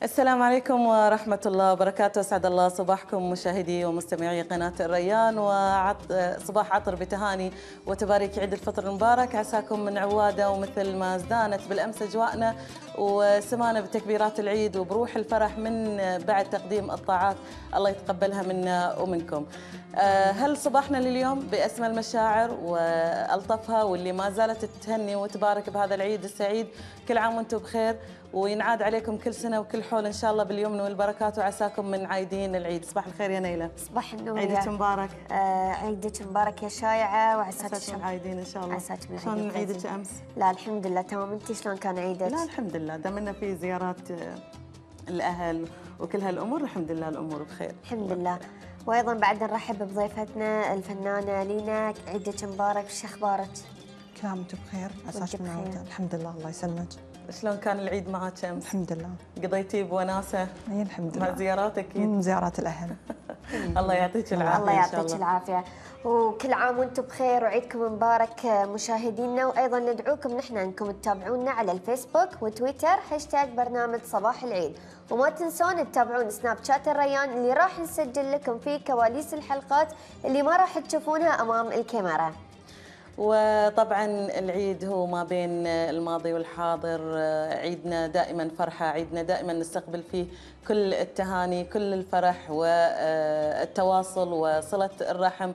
السلام عليكم ورحمة الله وبركاته. أسعد الله صباحكم مشاهدي ومستمعي قناة الريان، وصباح عطر بتهاني وتباريك عيد الفطر المبارك. عساكم من عوادة ومثل ما ازدانت بالأمس أجواءنا وسمانا بتكبيرات العيد وبروح الفرح من بعد تقديم الطاعات، الله يتقبلها منا ومنكم. هل صباحنا لليوم بأسمى المشاعر وألطفها، واللي ما زالت تهني وتبارك بهذا العيد السعيد. كل عام وانتم بخير، وينعاد عليكم كل سنة وكل حول إن شاء الله باليمن والبركات، وعساكم من عايدين العيد. صباح الخير يا نيلة. صباح النور. عيدك مبارك. عيدك مبارك يا شايعة، وعساكم عايدين إن شاء الله. شلون عيدك أمس؟ لا الحمد لله تمام. أنتي شلون كان عيدك؟ لا الحمد لله، دامنا في زيارات الأهل وكل هالأمور، الحمد لله الأمور بخير الحمد لله. وأيضا بعد نرحب بضيفتنا الفنانة لينا. عيدك مبارك، شو أخبارك؟ كل عام وانتم بخير، عساك من عودة. الحمد لله، الله يسلمك. شلون كان العيد معك أمس؟ الحمد لله. قضيتي بوناسة؟ اي الحمد لله. مع زيارات أكيد؟ زيارات الأهل. الله يعطيك العافية. الله يعطيك العافية، وكل عام وانتم بخير وعيدكم مبارك مشاهدينا. وأيضا ندعوكم نحن أنكم تتابعونا على الفيسبوك وتويتر #برنامج صباح العيد، وما تنسون تتابعون سناب شات الريان اللي راح نسجل لكم فيه كواليس الحلقات اللي ما راح تشوفونها أمام الكاميرا. وطبعا العيد هو ما بين الماضي والحاضر، عيدنا دائما فرحة، عيدنا دائما نستقبل فيه كل التهاني، كل الفرح والتواصل وصلة الرحم.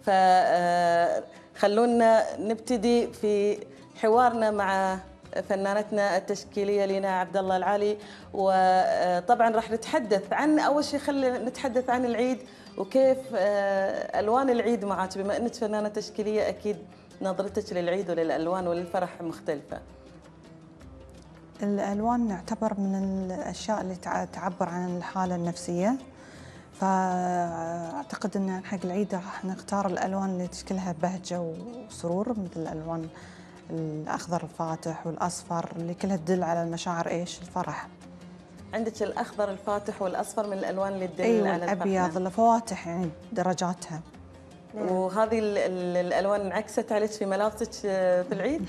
فخلونا نبتدي في حوارنا مع فنانتنا التشكيلية لينا عبد الله العالي. وطبعا راح نتحدث عن أول شيء، خلينا نتحدث عن العيد وكيف ألوان العيد معك، بما أنك فنانة تشكيلية أكيد نظرتك للعيد وللألوان وللفرح مختلفة. الألوان نعتبر من الأشياء اللي تعبر عن الحالة النفسية، فأعتقد أن حق العيد راح نختار الألوان اللي تشكلها بهجة وسرور، مثل الألوان الأخضر الفاتح والأصفر اللي كلها تدل على المشاعر إيش؟ الفرح. عندك الأخضر الفاتح والأصفر من الألوان اللي تدل أيوة، على الفرح. الأبيض، الفواتح يعني درجاتها. وهذه الألوان انعكست عليك في ملابسك في العيد؟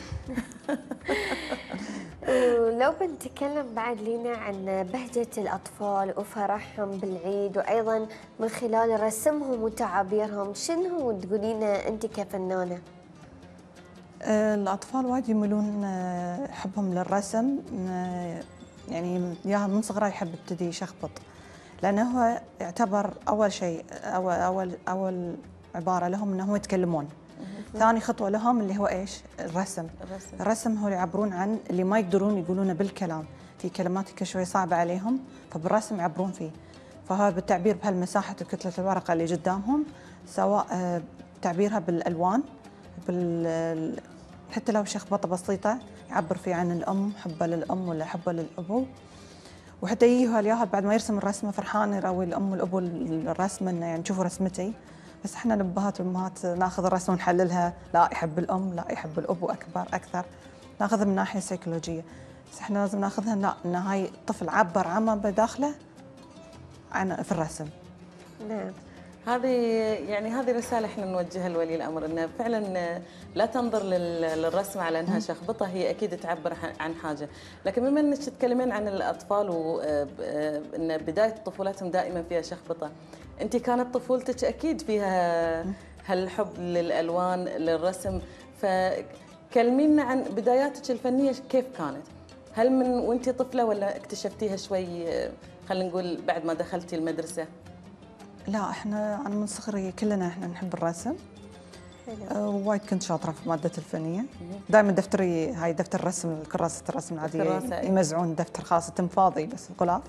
ولو بنتكلم بعد لينا عن بهجة الأطفال وفرحهم بالعيد، وأيضا من خلال رسمهم وتعابيرهم، شنو تقولين أنت كفنانة؟ الأطفال وايد يميلون حبهم للرسم، يعني يا من صغره يحب يبتدي يشخبط، لأنه هو يعتبر أول شيء أول عبارة لهم أنه يتكلمون. ثاني خطوة لهم اللي هو إيش؟ الرسم هو يعبرون عن اللي ما يقدرون يقولونه بالكلام، في كلمات شوي صعبة عليهم، فبالرسم يعبرون فيه. فهو بالتعبير بهالمساحة كتلة الورقة اللي قدامهم، سواء تعبيرها بالألوان، حتى لو شخبطة بسيطة يعبر فيه عن الأم، حبه للأم ولا حبه للأبو. وحتى يجي الياهل بعد ما يرسم الرسمة فرحان يروي الأم والأبو الرسمة، إنه يعني شوفوا رسمتي. بس احنا الأبهات والأمهات ناخذ الرسمة ونحللها، لا يحب الأم، لا يحب الأبو أكثر، ناخذها من ناحية سيكولوجية. بس احنا لازم ناخذها لا، إن هاي الطفل عبر عما بداخله في الرسم. نعم. هذه رسالة احنا نوجهها لولي الأمر، انه فعلا لا تنظر للرسمة على انها شخبطة، هي اكيد تعبر عن حاجة. لكن بما انك تتكلمين عن الأطفال وان بداية طفولتهم دائما فيها شخبطة، انت كانت طفولتك اكيد فيها هالحب للألوان للرسم، فكلمينا عن بداياتك الفنية كيف كانت؟ هل من وانت طفلة ولا اكتشفتيها شوي خلينا نقول بعد ما دخلتي المدرسة؟ لا انا من صغري كلنا احنا نحب الرسم. وايد كنت شاطره في ماده الفنيه. دائما دفتري هاي دفتر الرسم، كراسه الرسم العاديه يمزعون دفتر خاص يتم فاضي بس الغلاف.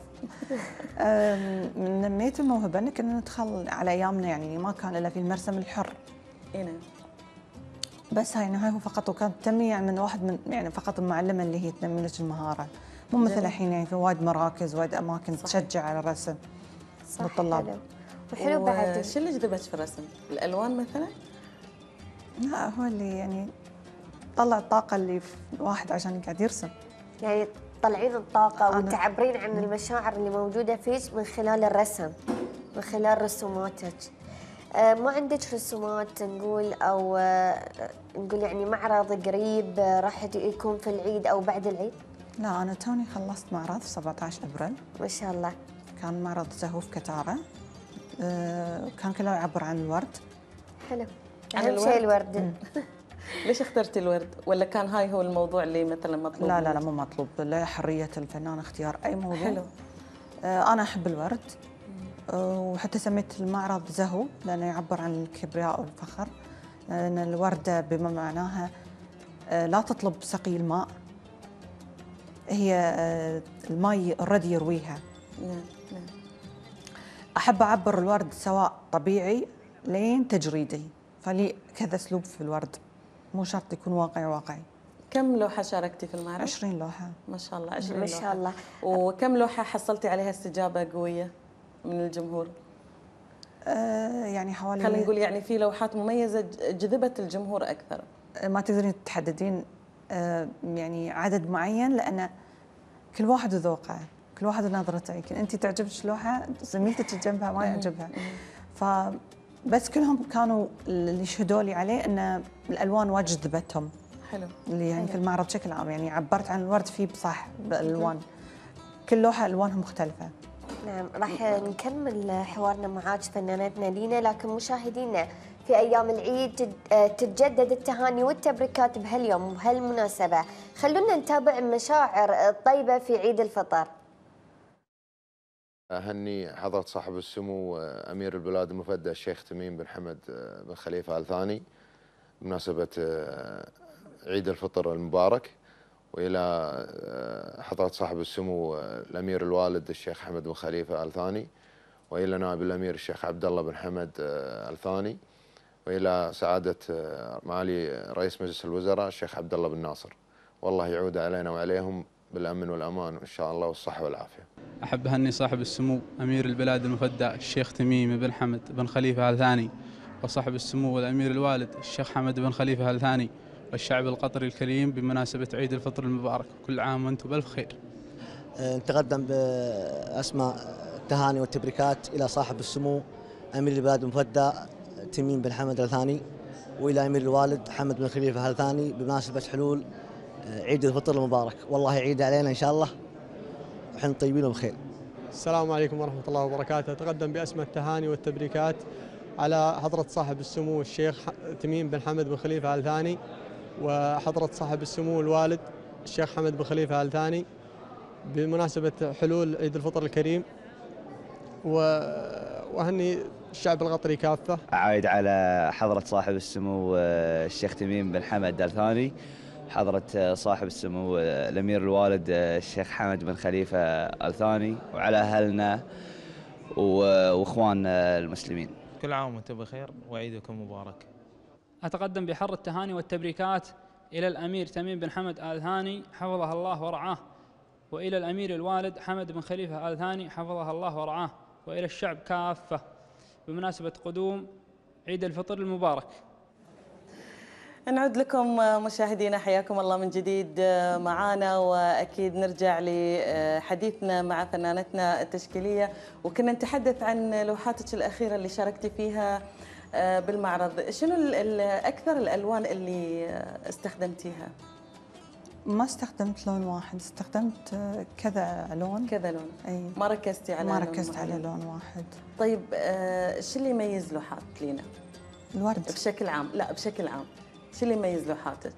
من نميت الموهبه ان كنا ندخل على ايامنا، يعني ما كان الا في المرسم الحر. هنا بس هاي هو فقط، وكانت تنميه من واحد من يعني فقط المعلمه اللي هي تنمي لك المهاره، مو مثل الحين يعني في وايد مراكز وايد اماكن تشجع على الرسم للطلاب. وحلو بعد. شو اللي جذبك في الرسم؟ الألوان مثلا؟ لا هو اللي يعني طلع الطاقة اللي في الواحد عشان قاعد يرسم، يعني تطلعين الطاقة وتعبرين عن المشاعر اللي موجودة فيك من خلال الرسم، من خلال رسوماتك. ما عندك رسومات نقول أو نقول يعني معرض قريب راح يكون في العيد أو بعد العيد؟ لا أنا توني خلصت معرض 17 أبريل. ما شاء الله. كان معرض زهوف كتارة. كان كله يعبر عن الورد. حلو. عن أهم شيء الورد. ليش اخترتي الورد؟ ولا كان هاي هو الموضوع اللي مثلا مطلوب؟ لا مو مطلوب، لا، حرية الفنان اختيار أي موضوع. حلو. أنا أحب الورد. وحتى سميت المعرض زهو لأنه يعبر عن الكبرياء والفخر. لأن الوردة بما معناها لا تطلب سقي الماء، هي الماء الردي يرويها. نعم. أحب أعبر الورد سواء طبيعي لين تجريدي، فلي كذا أسلوب في الورد، مو شرط يكون واقعي. كم لوحة شاركتي في المعرض؟ 20 لوحة. ما شاء الله، 20 ما لوحة. شاء الله. وكم لوحة حصلتي عليها استجابة قوية من الجمهور؟ يعني حوالي، خلينا نقول يعني في لوحات مميزة جذبت الجمهور أكثر. ما تقدرين تحددين يعني عدد معين، لأن كل واحد وذوقه، كل واحد ونظرته. يمكن أنت تعجبك لوحة زميلتك جنبها ما يعجبها. فبس كلهم كانوا اللي يشهدوا لي عليه أن الألوان واجد جذبتهم. حلو. اللي يعني في المعرض بشكل عام يعني عبرت عن الورد فيه بصح بالألوان. كل لوحة ألوانها مختلفة. نعم، راح نكمل حوارنا معاك فنانتنا لينا، لكن مشاهدينا في أيام العيد تتجدد التهاني والتبريكات بهاليوم وبهالمناسبة. خلونا نتابع المشاعر الطيبة في عيد الفطر. أهني حضرة صاحب السمو أمير البلاد المفدى الشيخ تميم بن حمد بن خليفة آل ثاني بمناسبة عيد الفطر المبارك، وإلى حضرة صاحب السمو الأمير الوالد الشيخ حمد بن خليفة آل ثاني، وإلى نائب الأمير الشيخ عبد الله بن حمد آل ثاني، وإلى سعادة معالي رئيس مجلس الوزراء الشيخ عبد الله بن ناصر. والله يعود علينا وعليهم بالأمن والأمان إن شاء الله والصحة والعافية. أحب أهني صاحب السمو أمير البلاد المفدى الشيخ تميم بن حمد بن خليفة آل ثاني، وصاحب السمو والأمير الوالد الشيخ حمد بن خليفة آل ثاني، والشعب القطري الكريم بمناسبة عيد الفطر المبارك. كل عام وأنتم بألف خير. نتقدم بأسماء التهاني والتبريكات إلى صاحب السمو أمير البلاد المفدى تميم بن حمد آل ثاني، وإلى أمير الوالد حمد بن خليفة آل ثاني بمناسبة حلول عيد الفطر المبارك. والله يعيد علينا إن شاء الله وحنا طيبين وبخير. السلام عليكم ورحمة الله وبركاته. أتقدم بأسماء التهاني والتبريكات على حضرة صاحب السمو الشيخ تميم بن حمد بن خليفة آل ثاني، وحضرة صاحب السمو الوالد الشيخ حمد بن خليفة آل ثاني بمناسبة حلول عيد الفطر الكريم، وأهني الشعب القطري كافة. أعايد على حضرة صاحب السمو الشيخ تميم بن حمد آل ثاني، حضرة صاحب السمو الأمير الوالد الشيخ حمد بن خليفة آل ثاني، وعلى أهلنا وإخواننا المسلمين. كل عام وأنتم بخير وعيدكم مبارك. أتقدم بحر التهاني والتبريكات إلى الأمير تميم بن حمد آل ثاني حفظه الله ورعاه، وإلى الأمير الوالد حمد بن خليفة آل ثاني حفظه الله ورعاه، وإلى الشعب كافة بمناسبة قدوم عيد الفطر المبارك. نعود لكم مشاهدينا، حياكم الله من جديد معنا، وأكيد نرجع لحديثنا مع فنانتنا التشكيلية، وكنا نتحدث عن لوحاتك الأخيرة اللي شاركتي فيها بالمعرض. شنو أكثر الألوان اللي استخدمتيها؟ ما استخدمت لون واحد، استخدمت كذا لون. كذا لون. أي. ما ركزتي على ما ركزت على لون واحد. طيب شو اللي يميز لوحات لينا؟ الورد بشكل عام. لا بشكل عام شو اللي يميز لوحاتك؟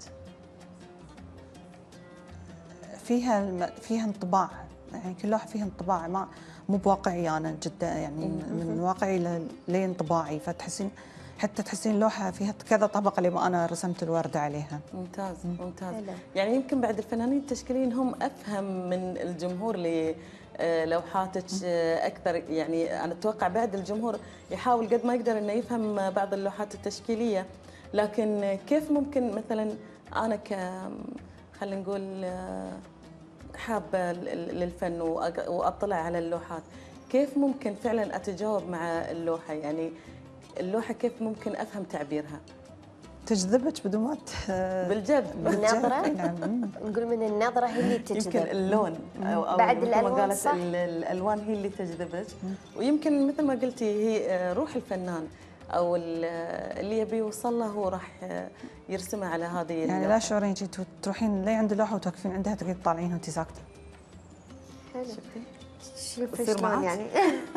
فيها انطباع، يعني كل لوحه فيها انطباع، ما مو بواقعي انا جدا، يعني من واقعي لانطباعي، فتحسين حتى تحسين لوحه فيها كذا طبقه لما انا رسمت الورده عليها. ممتاز ممتاز. يعني يمكن بعد الفنانين التشكيليين هم افهم من الجمهور لوحاتك اكثر، يعني انا اتوقع بعد الجمهور يحاول قد ما يقدر انه يفهم بعض اللوحات التشكيليه، لكن كيف ممكن مثلا انا خلينا نقول حابه للفن واطلع على اللوحات، كيف ممكن فعلا اتجاوب مع اللوحه؟ يعني اللوحه كيف ممكن افهم تعبيرها؟ تجذبك بدون ما بالجد النظره. نعم. نقول من النظره هي اللي تجذب. يمكن اللون او بعد مثل ما الالوان قالت صح. الالوان هي اللي تجذبك، ويمكن مثل ما قلتي هي روح الفنان. او اللي يبي يوصل له هو راح يرسمه على هذه يعني لا اللوحة. شعورين تروحين لي عند اللوحه وتوقفين عندها تقعدين تطالعين وانت ساكته. حلو. شوف تصير شلون معاك؟ يعني.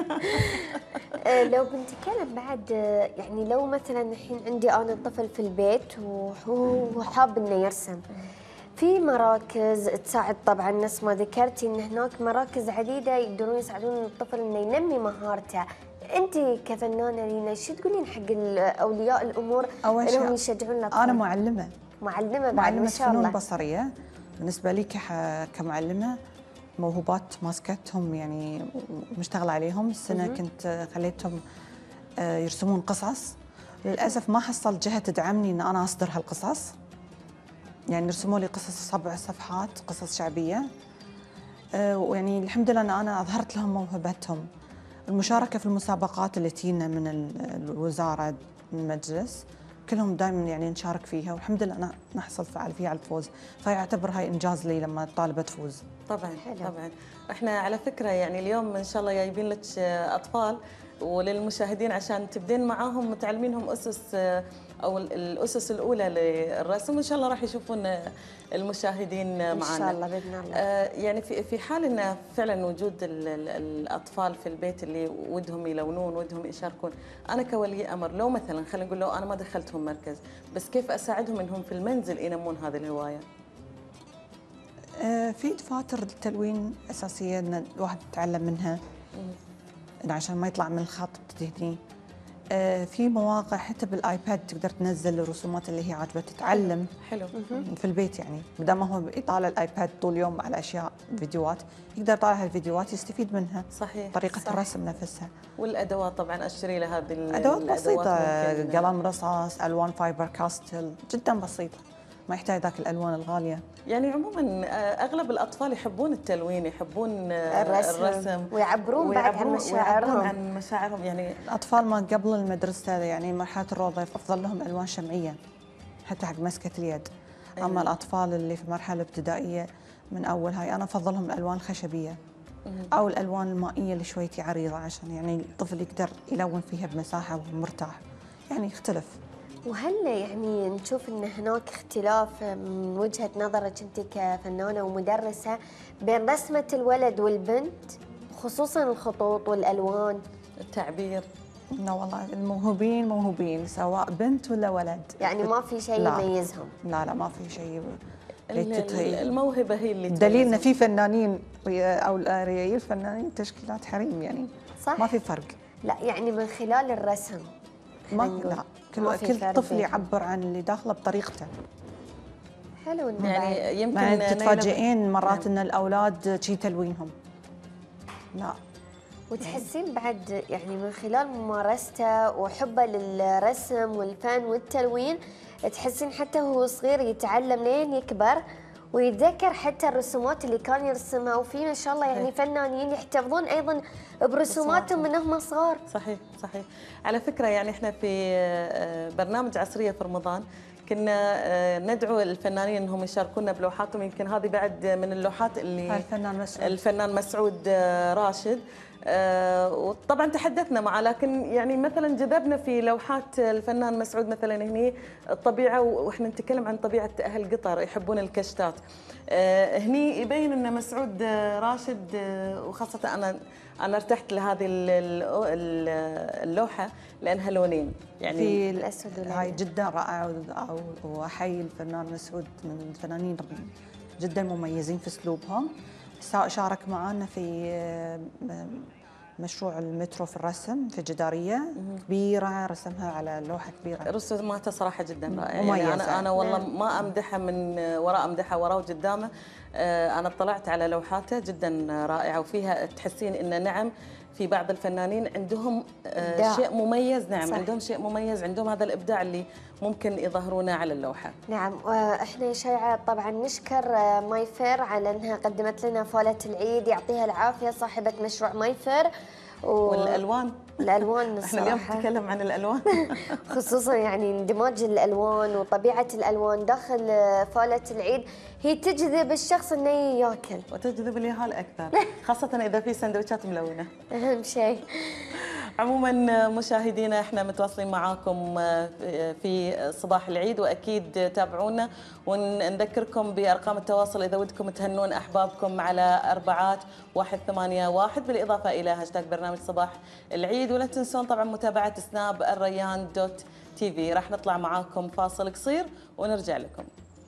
لو بنتكلم بعد يعني لو مثلا الحين عندي انا طفل في البيت وهو حاب انه يرسم، في مراكز تساعد طبعا نفس ما ذكرتي ان هناك مراكز عديده يقدرون يساعدون الطفل انه ينمي مهارته. انت كفنانه لينا شو تقولين حق اولياء الامور انهم يشجعون الاطفال؟ انا معلمه بعد معلمه ما شاء الله. فنون بصريه. بالنسبه لي كمعلمه موهوبات ماسكتهم يعني مشتغله عليهم. السنه كنت خليتهم يرسمون قصص. للاسف ما حصلت جهه تدعمني ان انا اصدر هالقصص. يعني رسموا لي قصص 7 صفحات قصص شعبيه. ويعني الحمد لله ان انا اظهرت لهم موهبتهم. المشاركه في المسابقات اللي تجينا من الوزاره من المجلس كلهم دائما يعني نشارك فيها، والحمد لله نحصل فيها على الفوز، فيعتبر هاي انجاز لي لما الطالبه تفوز. طبعا حلو. طبعا. احنا على فكره يعني اليوم ان شاء الله جايبين لك اطفال وللمشاهدين عشان تبدين معاهم تعلمينهم اسس او الاسس الاولى للرسم، وان شاء الله راح يشوفون المشاهدين معنا ان شاء الله باذن الله. يعني في حال ان فعلا وجود الاطفال في البيت اللي ودهم يلونون ودهم يشاركون، انا كولي امر لو مثلا خلينا نقول لو انا ما دخلتهم مركز، بس كيف اساعدهم انهم في المنزل ينمون هذه الهوايه؟ في دفاتر التلوين اساسيه ان الواحد يتعلم منها عشان ما يطلع من الخط تهني. في مواقع حتى بالايباد تقدر تنزل الرسومات اللي هي عاجبه تتعلم. حلو. في البيت يعني بدل ما هو يطالع الايباد طول اليوم على اشياء فيديوهات، يقدر يطالع هالفيديوهات يستفيد منها. صحيح. طريقه صح. الرسم نفسها. والادوات طبعا اشتري له هذه ادوات بسيطه، ممكن. قلم رصاص، الوان فايبر كاستل، جدا بسيطه، ما يحتاج ذاك الالوان الغاليه. يعني عموما اغلب الاطفال يحبون التلوين، يحبون الرسم ويعبرون بعد عن مشاعرهم. عن مشاعرهم. يعني الاطفال ما قبل المدرسه يعني مرحله الروضه يفضل لهم الوان شمعيه حتى حق مسكه اليد. اما الاطفال اللي في مرحله ابتدائيه من اول هاي انا افضلهم الالوان الخشبيه او الالوان المائيه اللي شويتي عريضه عشان يعني الطفل يقدر يلون فيها بمساحه ومرتاح، يعني يختلف. وهل يعني نشوف ان هناك اختلاف من وجهة نظرك انت كفنانة ومدرسة بين رسمة الولد والبنت، خصوصا الخطوط والالوان؟ التعبير. لا والله الموهوبين موهوبين سواء بنت ولا ولد، يعني ما في شيء لا. يميزهم. لا ما في شيء. الموهبة هي اللي دليل ان في فنانين او ريايل فنانين تشكيلات حريم يعني صح؟ ما في فرق. لا يعني من خلال الرسم ما لا كل طفل يعبر عن اللي داخله بطريقته. حلو انه يعني يمكن يعني تتفاجئين مرات ان الاولاد شي تلوينهم. لا وتحسين بعد يعني من خلال ممارسته وحبه للرسم والفن والتلوين، تحسين حتى هو صغير يتعلم لين يكبر ويتذكر حتى الرسومات اللي كان يرسمها. وفي ما شاء الله يعني فنانين يحتفظون ايضا برسوماتهم من هم صغار. صحيح صحيح. على فكره يعني احنا في برنامج عصريه في رمضان كنا ندعو الفنانين انهم يشاركونا بلوحاتهم. يمكن هذه بعد من اللوحات اللي الفنان مسعود راشد. وطبعا تحدثنا معه، لكن يعني مثلا جذبنا في لوحات الفنان مسعود مثلا هني الطبيعه، واحنا نتكلم عن طبيعه اهل قطر يحبون الكشتات. هني يبين ان مسعود راشد، وخاصه انا ارتحت لهذه اللوحه لانها لونين يعني في الاسود هاي جدا رائعه. واحيي الفنان مسعود من الفنانين جدا مميزين في اسلوبهم. شارك معنا في مشروع المترو في الرسم في جداريه كبيره، رسمها على لوحه كبيره. رسوماته صراحه جدا رائعه. يعني انا والله ما امدحها من وراء، امدحها وراه وقدامه. انا اطلعت على لوحاته جدا رائعه، وفيها تحسين ان نعم في بعض الفنانين عندهم شيء مميز. نعم صح. عندهم شيء مميز، عندهم هذا الابداع اللي ممكن يظهرونه على اللوحه. نعم. واحنا شيعة طبعا نشكر مايفير على انها قدمت لنا فولة العيد، يعطيها العافيه صاحبه مشروع مايفير. والالوان احنا اليوم نتكلم عن الالوان خصوصا يعني اندماج الالوان وطبيعه الالوان داخل فولة العيد هي تجذب الشخص انه ياكل وتجذب اليهال اكثر خاصه اذا في سندويشات ملونه. اهم شيء. عموما مشاهدينا احنا متواصلين معاكم في صباح العيد، واكيد تابعونا، ونذكركم بارقام التواصل اذا ودكم تهنون احبابكم على 4181 بالاضافه الى هاشتاج برنامج صباح العيد. ولا تنسون طبعا متابعه سناب الريان دوت تي في. راح نطلع معاكم فاصل قصير ونرجع لكم.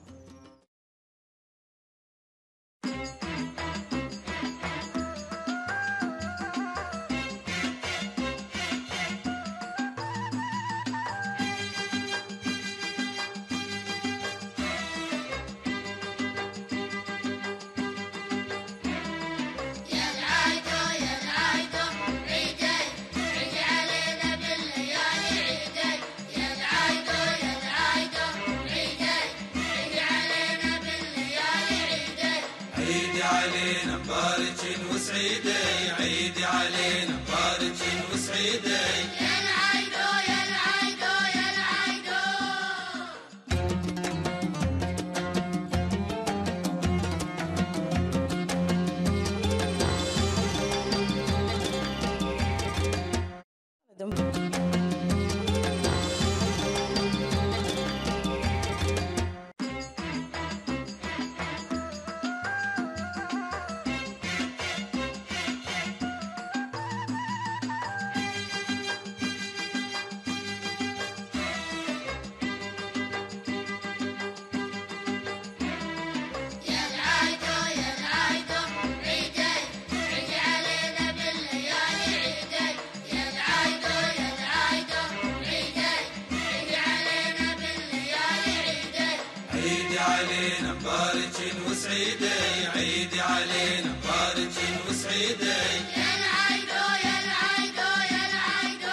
عيدي علينا مبارك وسعيدي يا العيدو يا العيدو يا العيدو. عيدي علينا مبارك وسعيدي يا العيدو يا العيدو يا العيدو.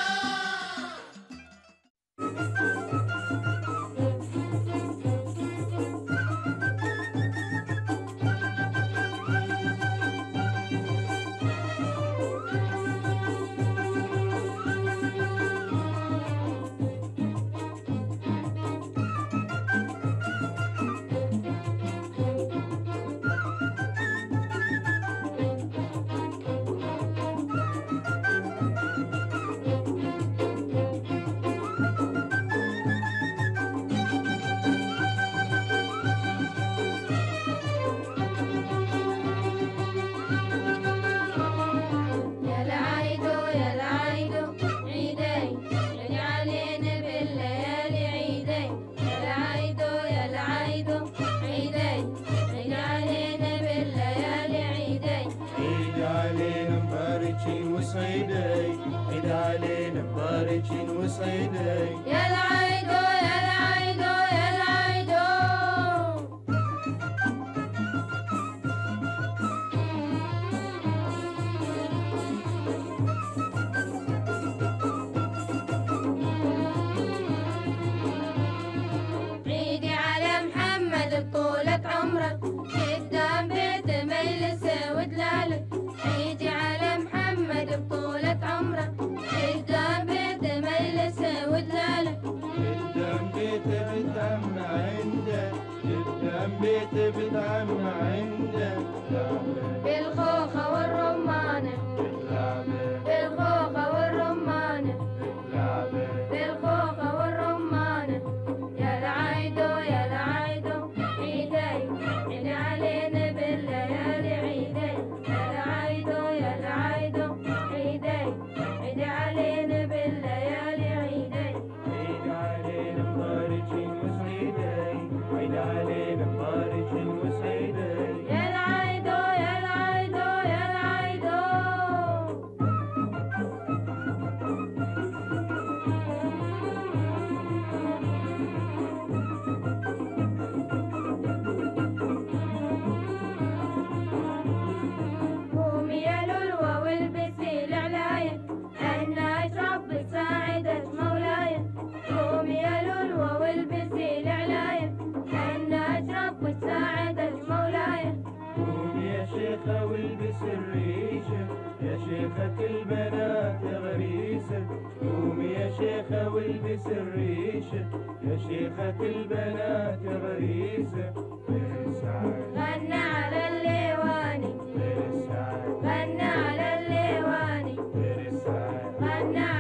غنى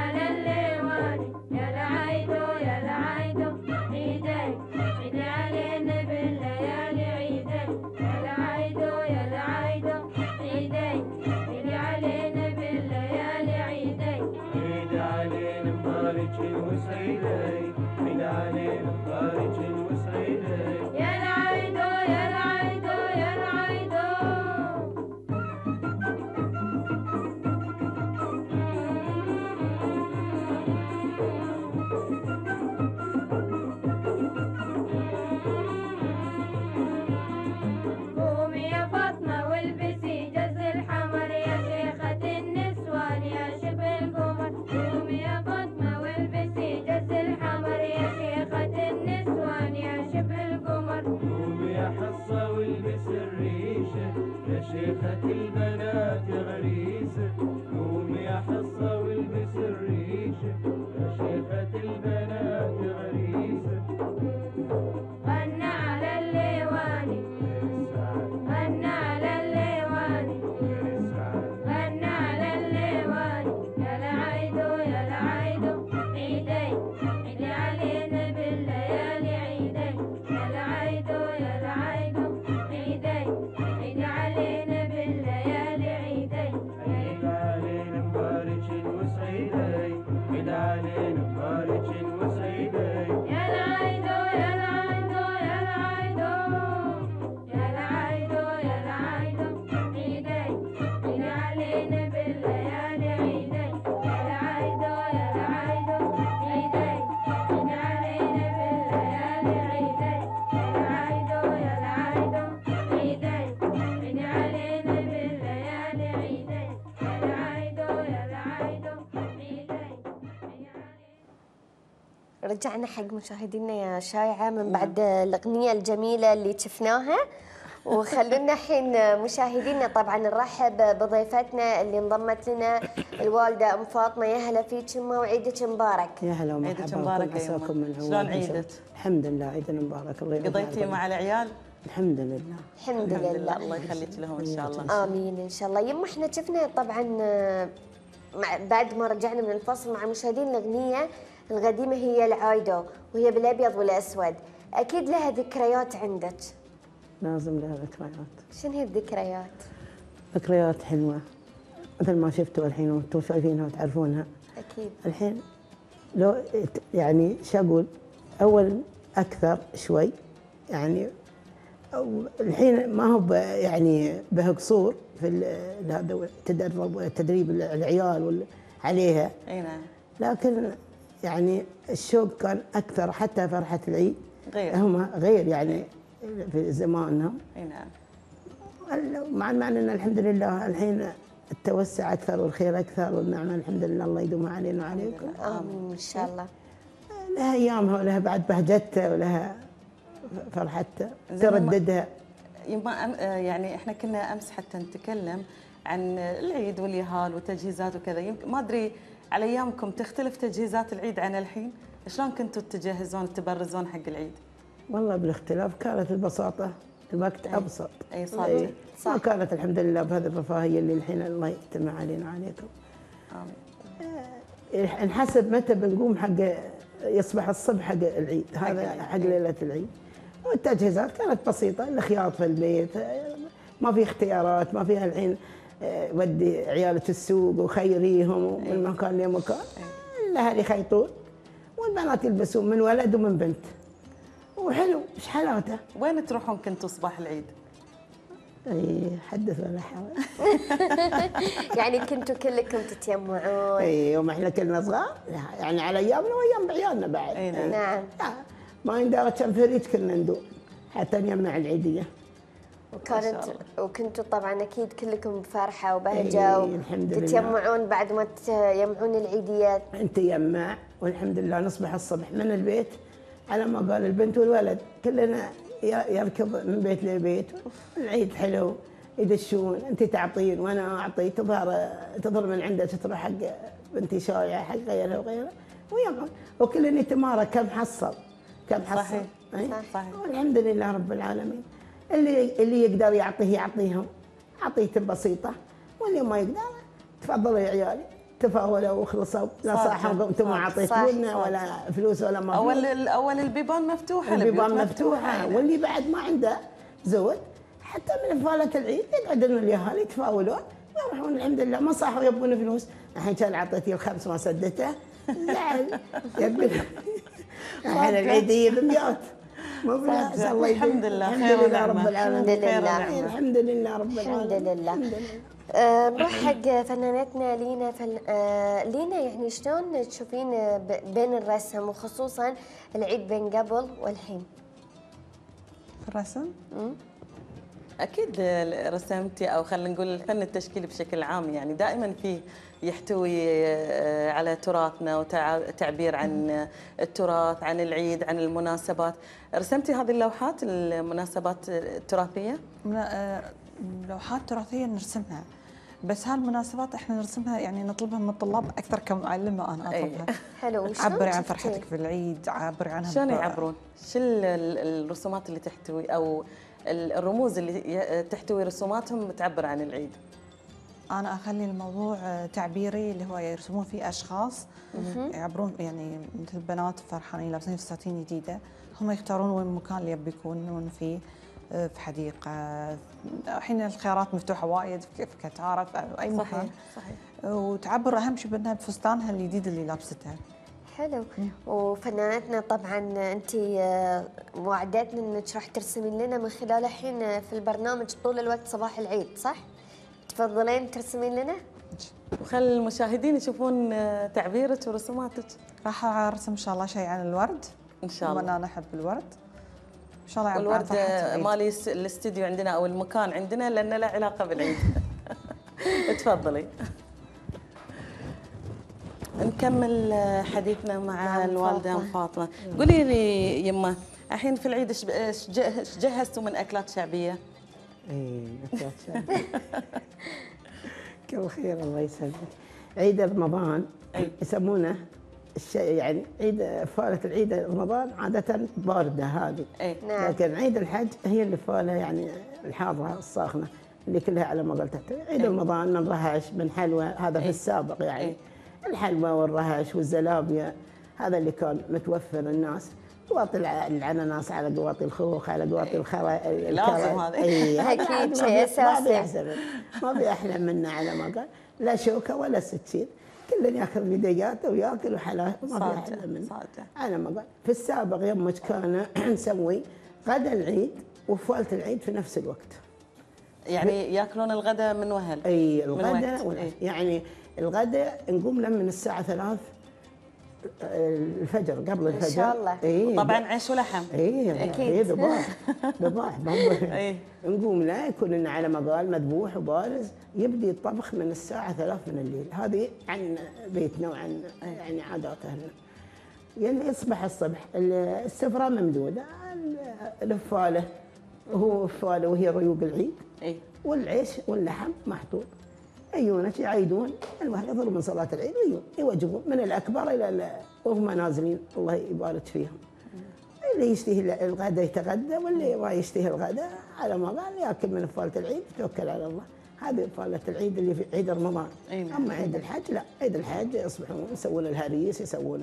رجعنا حق مشاهدينا يا شايعة من بعد الأغنية الجميلة اللي شفناها، وخلونا الحين مشاهدينا طبعا نرحب بضيفتنا اللي انضمت لنا الوالدة أم فاطمة. يا هلا فيك يما وعيدك مبارك. يا هلا ومرحبا. عيدك مبارك يا يما. شلون عيدت؟ الحمد لله عيدنا مبارك. الله يرضى عليك. قضيتي مع العيال؟ الحمد لله. الحمد لله. الله يخليك لهم ان شاء الله. امين ان شاء الله. يما احنا شفنا طبعا بعد ما رجعنا من الفصل مع مشاهدين الاغنيه القديمه هي العايدو وهي بالابيض والاسود، اكيد لها ذكريات عندك. لازم لها ذكريات. شنو هي الذكريات؟ ذكريات حلوه مثل ما شفتوا الحين وانتم شايفينها وتعرفونها. اكيد. الحين لو يعني شو اقول، اول اكثر شوي يعني الحين ما هو يعني به قصور في هذا تدريب العيال عليها. اي نعم. لكن يعني الشوق كان اكثر، حتى فرحه العيد غير هم غير يعني في زمانهم. اي نعم. مع ان الحمد لله الحين التوسع اكثر والخير اكثر والنعمه الحمد لله الله يدومها علينا وعليكم. امين ان شاء الله. لها ايامها ولها بعد بهجتها ولها فرحتها ترددها. يعني احنا كنا امس حتى نتكلم عن العيد واليهال وتجهيزات وكذا، يمكن ما ادري على ايامكم تختلف تجهيزات العيد عن الحين؟ شلون كنتوا تجهزون تبرزون حق العيد؟ والله بالاختلاف كانت البساطه، الوقت ابسط. اي صادق. ما كانت الحمد لله بهذه الرفاهيه اللي الحين الله يجتمع علينا وعليكم. امين. نحسب متى بنقوم حق يصبح الصبح حق العيد، هذا حق ليله العيد. والتجهيزات كانت بسيطه، الخياط في البيت، ما في اختيارات، ما فيها الحين ودي عيالك السوق وخيريهم من مكان لمكان. الاهل يخيطون والبنات يلبسون من ولد ومن بنت. وحلو، ايش حلاوته. وين تروحون كنتوا صباح العيد؟ اي حدث ولا حرج. يعني كنتوا كلكم تتجمعون؟ اي يوم احنا كنا صغار يعني على ايامنا وايام عيالنا بعد. اي نعم. ما يندار كم فريج كنا ندور حتى نجمع العيديه. وكنتوا طبعا اكيد كلكم بفرحه وبهجه تتجمعون بعد ما تجمعون العيديات. نتجمع والحمد لله نصبح الصبح من البيت على ما قال البنت والولد كلنا يركض من بيت لبيت. العيد حلو، يدشون انت تعطين وانا اعطي، تظهر من عنده تروح حق بنتي شايعه حق غيرها وغيرها ويوم وكلنا يتمارى كم حصل كم حصل. صحيح. صحيح. والحمد لله رب العالمين. اللي يقدر يعطيهم عطيته بسيطه، واللي ما يقدر تفضلوا يا عيالي تفاولوا وخلصوا، لا صاحوا قمتوا ما عطيتونا ولا فلوس ولا ما اول البيبان مفتوحه، البيبان مفتوحه. واللي بعد ما عنده زود حتى من فالة العيد يقعدون اليهال يتفاولون ويروحون الحمد لله ما صاحوا يبون فلوس. الحين كان عطيتي الخمس ما سدته زعل يبي الحين العيديه بمئات مو بلاش. الله الحمد لله الحمد لله رب العالمين. الحمد لله رب العالمين. الحمد لله. نروح حق فنانتنا لينا. لينا يعني شلون تشوفين بين الرسم وخصوصا العيد بين قبل والحين؟ في الرسم؟ اكيد رسمتي او خلينا نقول الفن التشكيلي بشكل عام يعني دائما فيه يحتوي على تراثنا وتعبير عن التراث، عن العيد، عن المناسبات. رسمتي هذه اللوحات المناسبات التراثيه؟ لوحات تراثيه نرسمها، بس هالمناسبات احنا نرسمها يعني نطلبها من الطلاب اكثر كمعلمه. انا اطلبها. حلو. عبري عن فرحتك في العيد، عبري عنها. شلون يعبرون؟ شو الرسومات اللي تحتوي او الرموز اللي تحتوي رسوماتهم تعبر عن العيد؟ أنا أخلي الموضوع تعبيري اللي هو يرسمون فيه أشخاص يعبرون، يعني مثل بنات فرحانين لابسين فساتين جديدة، هم يختارون وين المكان اللي يبي يكونون فيه، في حديقة. الحين الخيارات مفتوحة وايد في كتارة في أي مكان. صحيح صحيح. وتعبر أهم شيء بأنها بفستانها الجديد اللي لابستها. حلو. وفنانتنا طبعا انت وعدتنا انك راح ترسمين لنا من خلال الحين في البرنامج طول الوقت صباح العيد، صح؟ تفضلين ترسمين لنا؟ وخلي المشاهدين يشوفون تعبيرك ورسوماتك. راح ارسم ان شاء الله شيء عن الورد ان شاء الله. انا احب الورد ان شاء الله. والورد مالي الاستديو عندنا او المكان عندنا لانه له علاقه بالعيد. تفضلي. نكمل حديثنا مع نعم، الوالدة فاطمة. فاطمة. قولي لي يمه، الحين في العيد إيش جهزتوا من أكلات شعبية؟ أكلات شعبية. كل خير الله يسلمك. عيد رمضان يسمونه يعني عيد فالة العيد رمضان عادة باردة هذه، نعم. لكن عيد الحج هي اللي فالة يعني الحارة الصاخنة اللي كلها على ما قلت. عيد رمضان من رهش من حلوى، هذا في السابق يعني الحلوى والرهش والزلابية، هذا اللي كان متوفر الناس. قواطي العناناس على قواطي الخوخ على قواطي لازم هذا. أكيد شيء أساسي. ما في أحلى منه على ما قال، لا شوكة ولا سكين، كل ياكل بدياته وياكل وحلا، ما في أحلى منه على ما قال. في السابق يمك كان نسوي غدا العيد وفالة العيد في نفس الوقت. يعني ياكلون الغداء من وهل؟ اي الغداء يعني الغداء نقوم من الساعة 3 الفجر، قبل الفجر إن شاء الله. طبعا عيش ولحم. اكيد ذباح نقوم لا يكون لنا على ما قال مذبوح وبارز، يبدي الطبخ من الساعة 3 من الليل. هذه عن بيتنا وعن يعني عادات اهلنا. يعني يصبح الصبح السفرة ممدودة، الفالة هو الفالة وهي ريوق العيد، والعيش واللحم محطوط. عيونك يعيدون المهل يظلوا من صلاة العيد يوجبون من الأكبر إلى وهم نازلين الله يبارك فيهم. اللي يشتهي الغداء يتغدى، واللي ما يشتهي الغداء على ما قال ياكل من فالة العيد يتوكل على الله. هذه فالة العيد اللي في عيد رمضان. أما عيد الحج لا، عيد الحج يصبحون يسوون الهريس، يسوون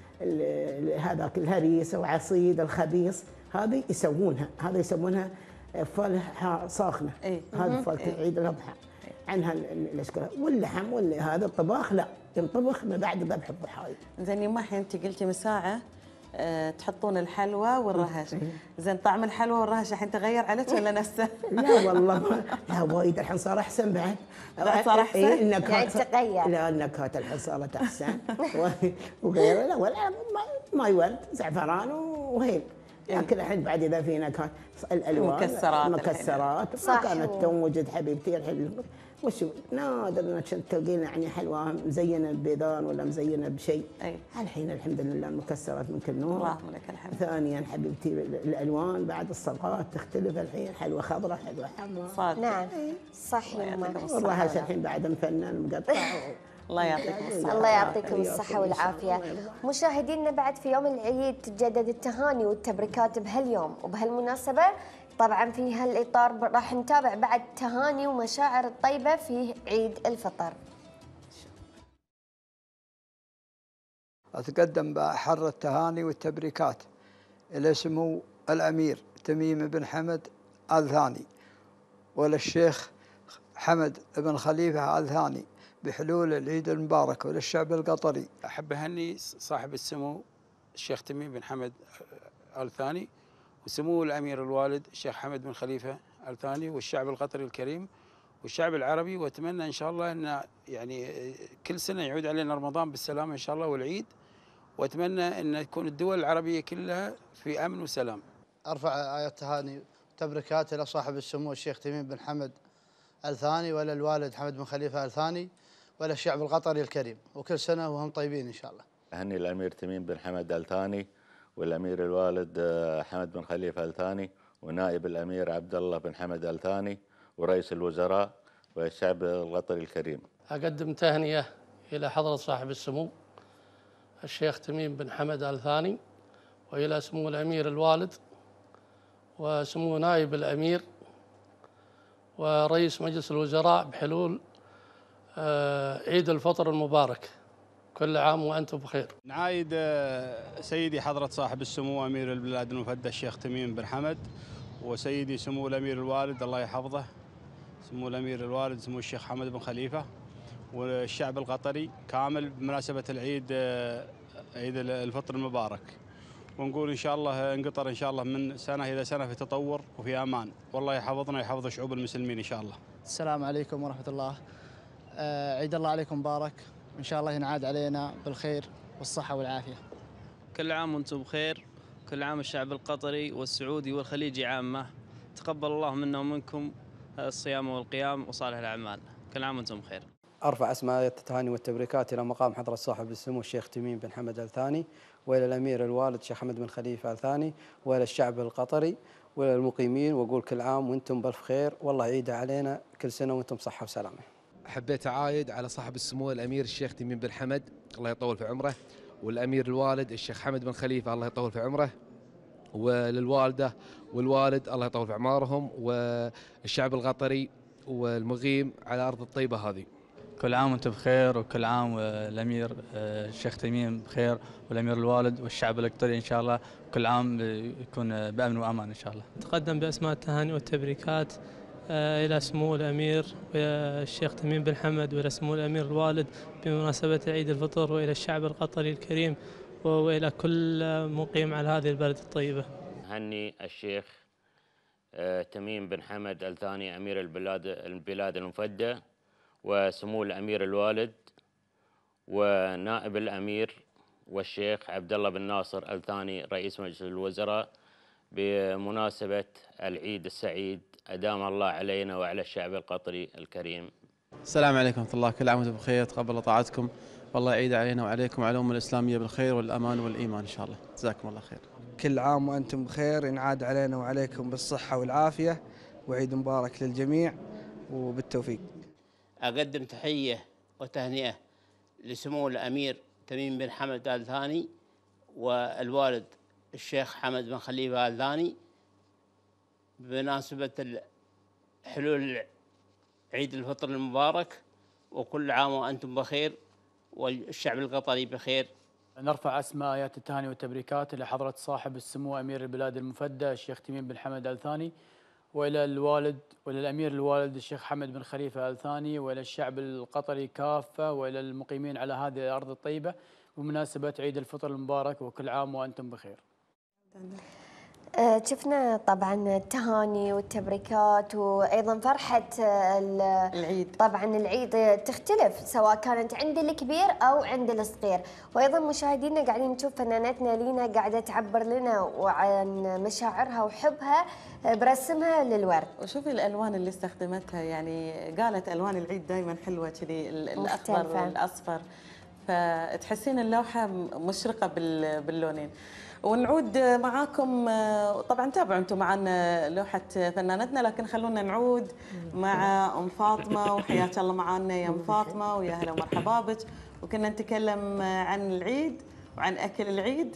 هذاك الهريس وعصيد الخبيص، هذه يسوونها، هذا يسمونها فالة صاخنة. هذه فالة عيد الأضحى عنها الاشكال. واللحم هذا الطباخ لا ينطبخ ما بعد ذبح الضحايا. زين يما الحين انت قلتي من ساعه تحطون الحلوى والرهش، زين طعم الحلوى والرهش الحين تغير عليك ولا نفسه؟ لا والله لا وايد، الحين صار احسن بعد. صار احسن؟ يعني تغير. لا النكهات الحين صارت احسن وغيره. لا ولا ما يورد زعفران وهيل، لكن الحين بعد اذا في نكهات الالوان مكسرات ما كانت توجد حبيبتي. الحين وشو نادر انك تلقينا يعني حلوه مزينه ببيضان ولا مزينه بشيء. الحين الحمد لله المكسرات من كل نوع. اللهم لك الحمد. ثانيا حبيبتي الالوان بعد الصبغات تختلف، الحين حلوه خضراء حلوه حمراء. نعم صح يما. والرهش الحين بعد مفنن مقطع. الله يعطيكم الصحة. الله يعطيكم الصحة والعافية. مشاهدينا بعد في يوم العيد تتجدد التهاني والتبريكات بهاليوم وبهالمناسبة. طبعا في هالإطار راح نتابع بعد تهاني ومشاعر الطيبة في عيد الفطر. أتقدم بأحر التهاني والتبريكات إلى سمو الأمير تميم بن حمد آل ثاني وللشيخ حمد بن خليفة آل ثاني بحلول العيد المبارك وللشعب القطري. أحب أهني صاحب السمو الشيخ تميم بن حمد آل ثاني وسمو الأمير الوالد الشيخ حمد بن خليفة آل ثاني والشعب القطري الكريم والشعب العربي، وأتمنى إن شاء الله أن يعني كل سنة يعود علينا رمضان بالسلامة إن شاء الله والعيد، وأتمنى أن تكون الدول العربية كلها في أمن وسلام. أرفع آيات تهاني وتبريكات إلى صاحب السمو الشيخ تميم بن حمد آل ثاني وللوالد حمد بن خليفة آل ثاني وللشعب القطري الكريم، وكل سنة وهم طيبين إن شاء الله. أهني الأمير تميم بن حمد آل ثاني والأمير الوالد حمد بن خليفة آل ثاني ونائب الأمير عبد الله بن حمد آل ثاني ورئيس الوزراء والشعب القطري الكريم. أقدم تهنئة إلى حضرة صاحب السمو الشيخ تميم بن حمد آل ثاني وإلى سمو الأمير الوالد وسمو نائب الأمير ورئيس مجلس الوزراء بحلول عيد الفطر المبارك. كل عام وأنتم بخير. نعايد سيدي حضرة صاحب السمو أمير البلاد المفدى الشيخ تميم بن حمد وسيدي سمو الأمير الوالد الله يحفظه سمو الأمير الوالد سمو الشيخ حمد بن خليفة والشعب القطري كامل بمناسبة العيد عيد الفطر المبارك، ونقول إن شاء الله انقطر إن شاء الله من سنة إلى سنة في تطور وفي أمان، والله يحفظنا ويحفظ شعوب المسلمين إن شاء الله. السلام عليكم ورحمة الله. عيد الله عليكم مبارك، وإن شاء الله ينعاد علينا بالخير والصحة والعافية. كل عام وأنتم بخير، كل عام الشعب القطري والسعودي والخليجي عامة، تقبل الله منا ومنكم الصيام والقيام وصالح الأعمال، كل عام وأنتم بخير. أرفع أسماء التهاني والتبريكات إلى مقام حضرة صاحب السمو الشيخ تميم بن حمد آل ثاني، وإلى الأمير الوالد الشيخ حمد بن خليفة آل ثاني، وإلى الشعب القطري وإلى المقيمين، وأقول كل عام وأنتم بألف خير، والله يعيدها علينا كل سنة وأنتم صحة وسلامة. حبيت أعايد على صاحب السمو الأمير الشيخ تميم بن حمد الله يطول في عمره، والأمير الوالد الشيخ حمد بن خليفة الله يطول في عمره، وللوالدة والوالد الله يطول في أعمارهم، والشعب القطري والمقيم على أرض الطيبة هذه. كل عام وانتم بخير، وكل عام والامير الشيخ تميم بخير، والامير الوالد والشعب القطري ان شاء الله كل عام يكون بامن وامان ان شاء الله. تقدم باسماء التهاني والتبريكات الى سمو الامير الشيخ تميم بن حمد، والى سمو الامير الوالد بمناسبه عيد الفطر، والى الشعب القطري الكريم، والى كل مقيم على هذه البلد الطيبه. هني الشيخ تميم بن حمد آل ثاني امير البلاد المفدى، وسمو الأمير الوالد ونائب الأمير والشيخ عبد الله بن ناصر آل ثاني رئيس مجلس الوزراء، بمناسبة العيد السعيد أدام الله علينا وعلى الشعب القطري الكريم. السلام عليكم ورحمة الله، كل عام وانتم بخير، تقبل طاعتكم، والله يعيد علينا وعليكم وعلى الأمة الإسلامية بالخير والأمان والإيمان إن شاء الله. جزاكم الله خير. كل عام وأنتم بخير، ينعاد علينا وعليكم بالصحة والعافية، وعيد مبارك للجميع وبالتوفيق. أقدم تحية وتهنئة لسمو الأمير تميم بن حمد آل ثاني والوالد الشيخ حمد بن خليفة آل ثاني بمناسبة حلول عيد الفطر المبارك، وكل عام وأنتم بخير والشعب القطري بخير. نرفع أسماء آيات التهاني والتبريكات إلى حضرة صاحب السمو أمير البلاد المفدى الشيخ تميم بن حمد آل ثاني، وإلى الوالد وإلى الأمير الوالد الشيخ حمد بن خليفة آل ثاني، وإلى الشعب القطري كافة، وإلى المقيمين على هذه الأرض الطيبة بمناسبة عيد الفطر المبارك، وكل عام وأنتم بخير. شفنا طبعا التهاني والتبريكات وايضا فرحه العيد. طبعا العيد تختلف سواء كانت عند الكبير او عند الصغير، وايضا مشاهدينا قاعدين نشوف فنانتنا لينا قاعده تعبر لنا وعن مشاعرها وحبها برسمها للورد. وشوفي الالوان اللي استخدمتها، يعني قالت الوان العيد دائما حلوه كذي، الاخضر والاصفر، فتحسين اللوحه مشرقه باللونين. ونعود معاكم، طبعا تابعوا انتم معنا لوحه فنانتنا، لكن خلونا نعود مع ام فاطمه، وحياك الله معانا يا ام فاطمه، ويا هلا ومرحبا بك. وكنا نتكلم عن العيد وعن اكل العيد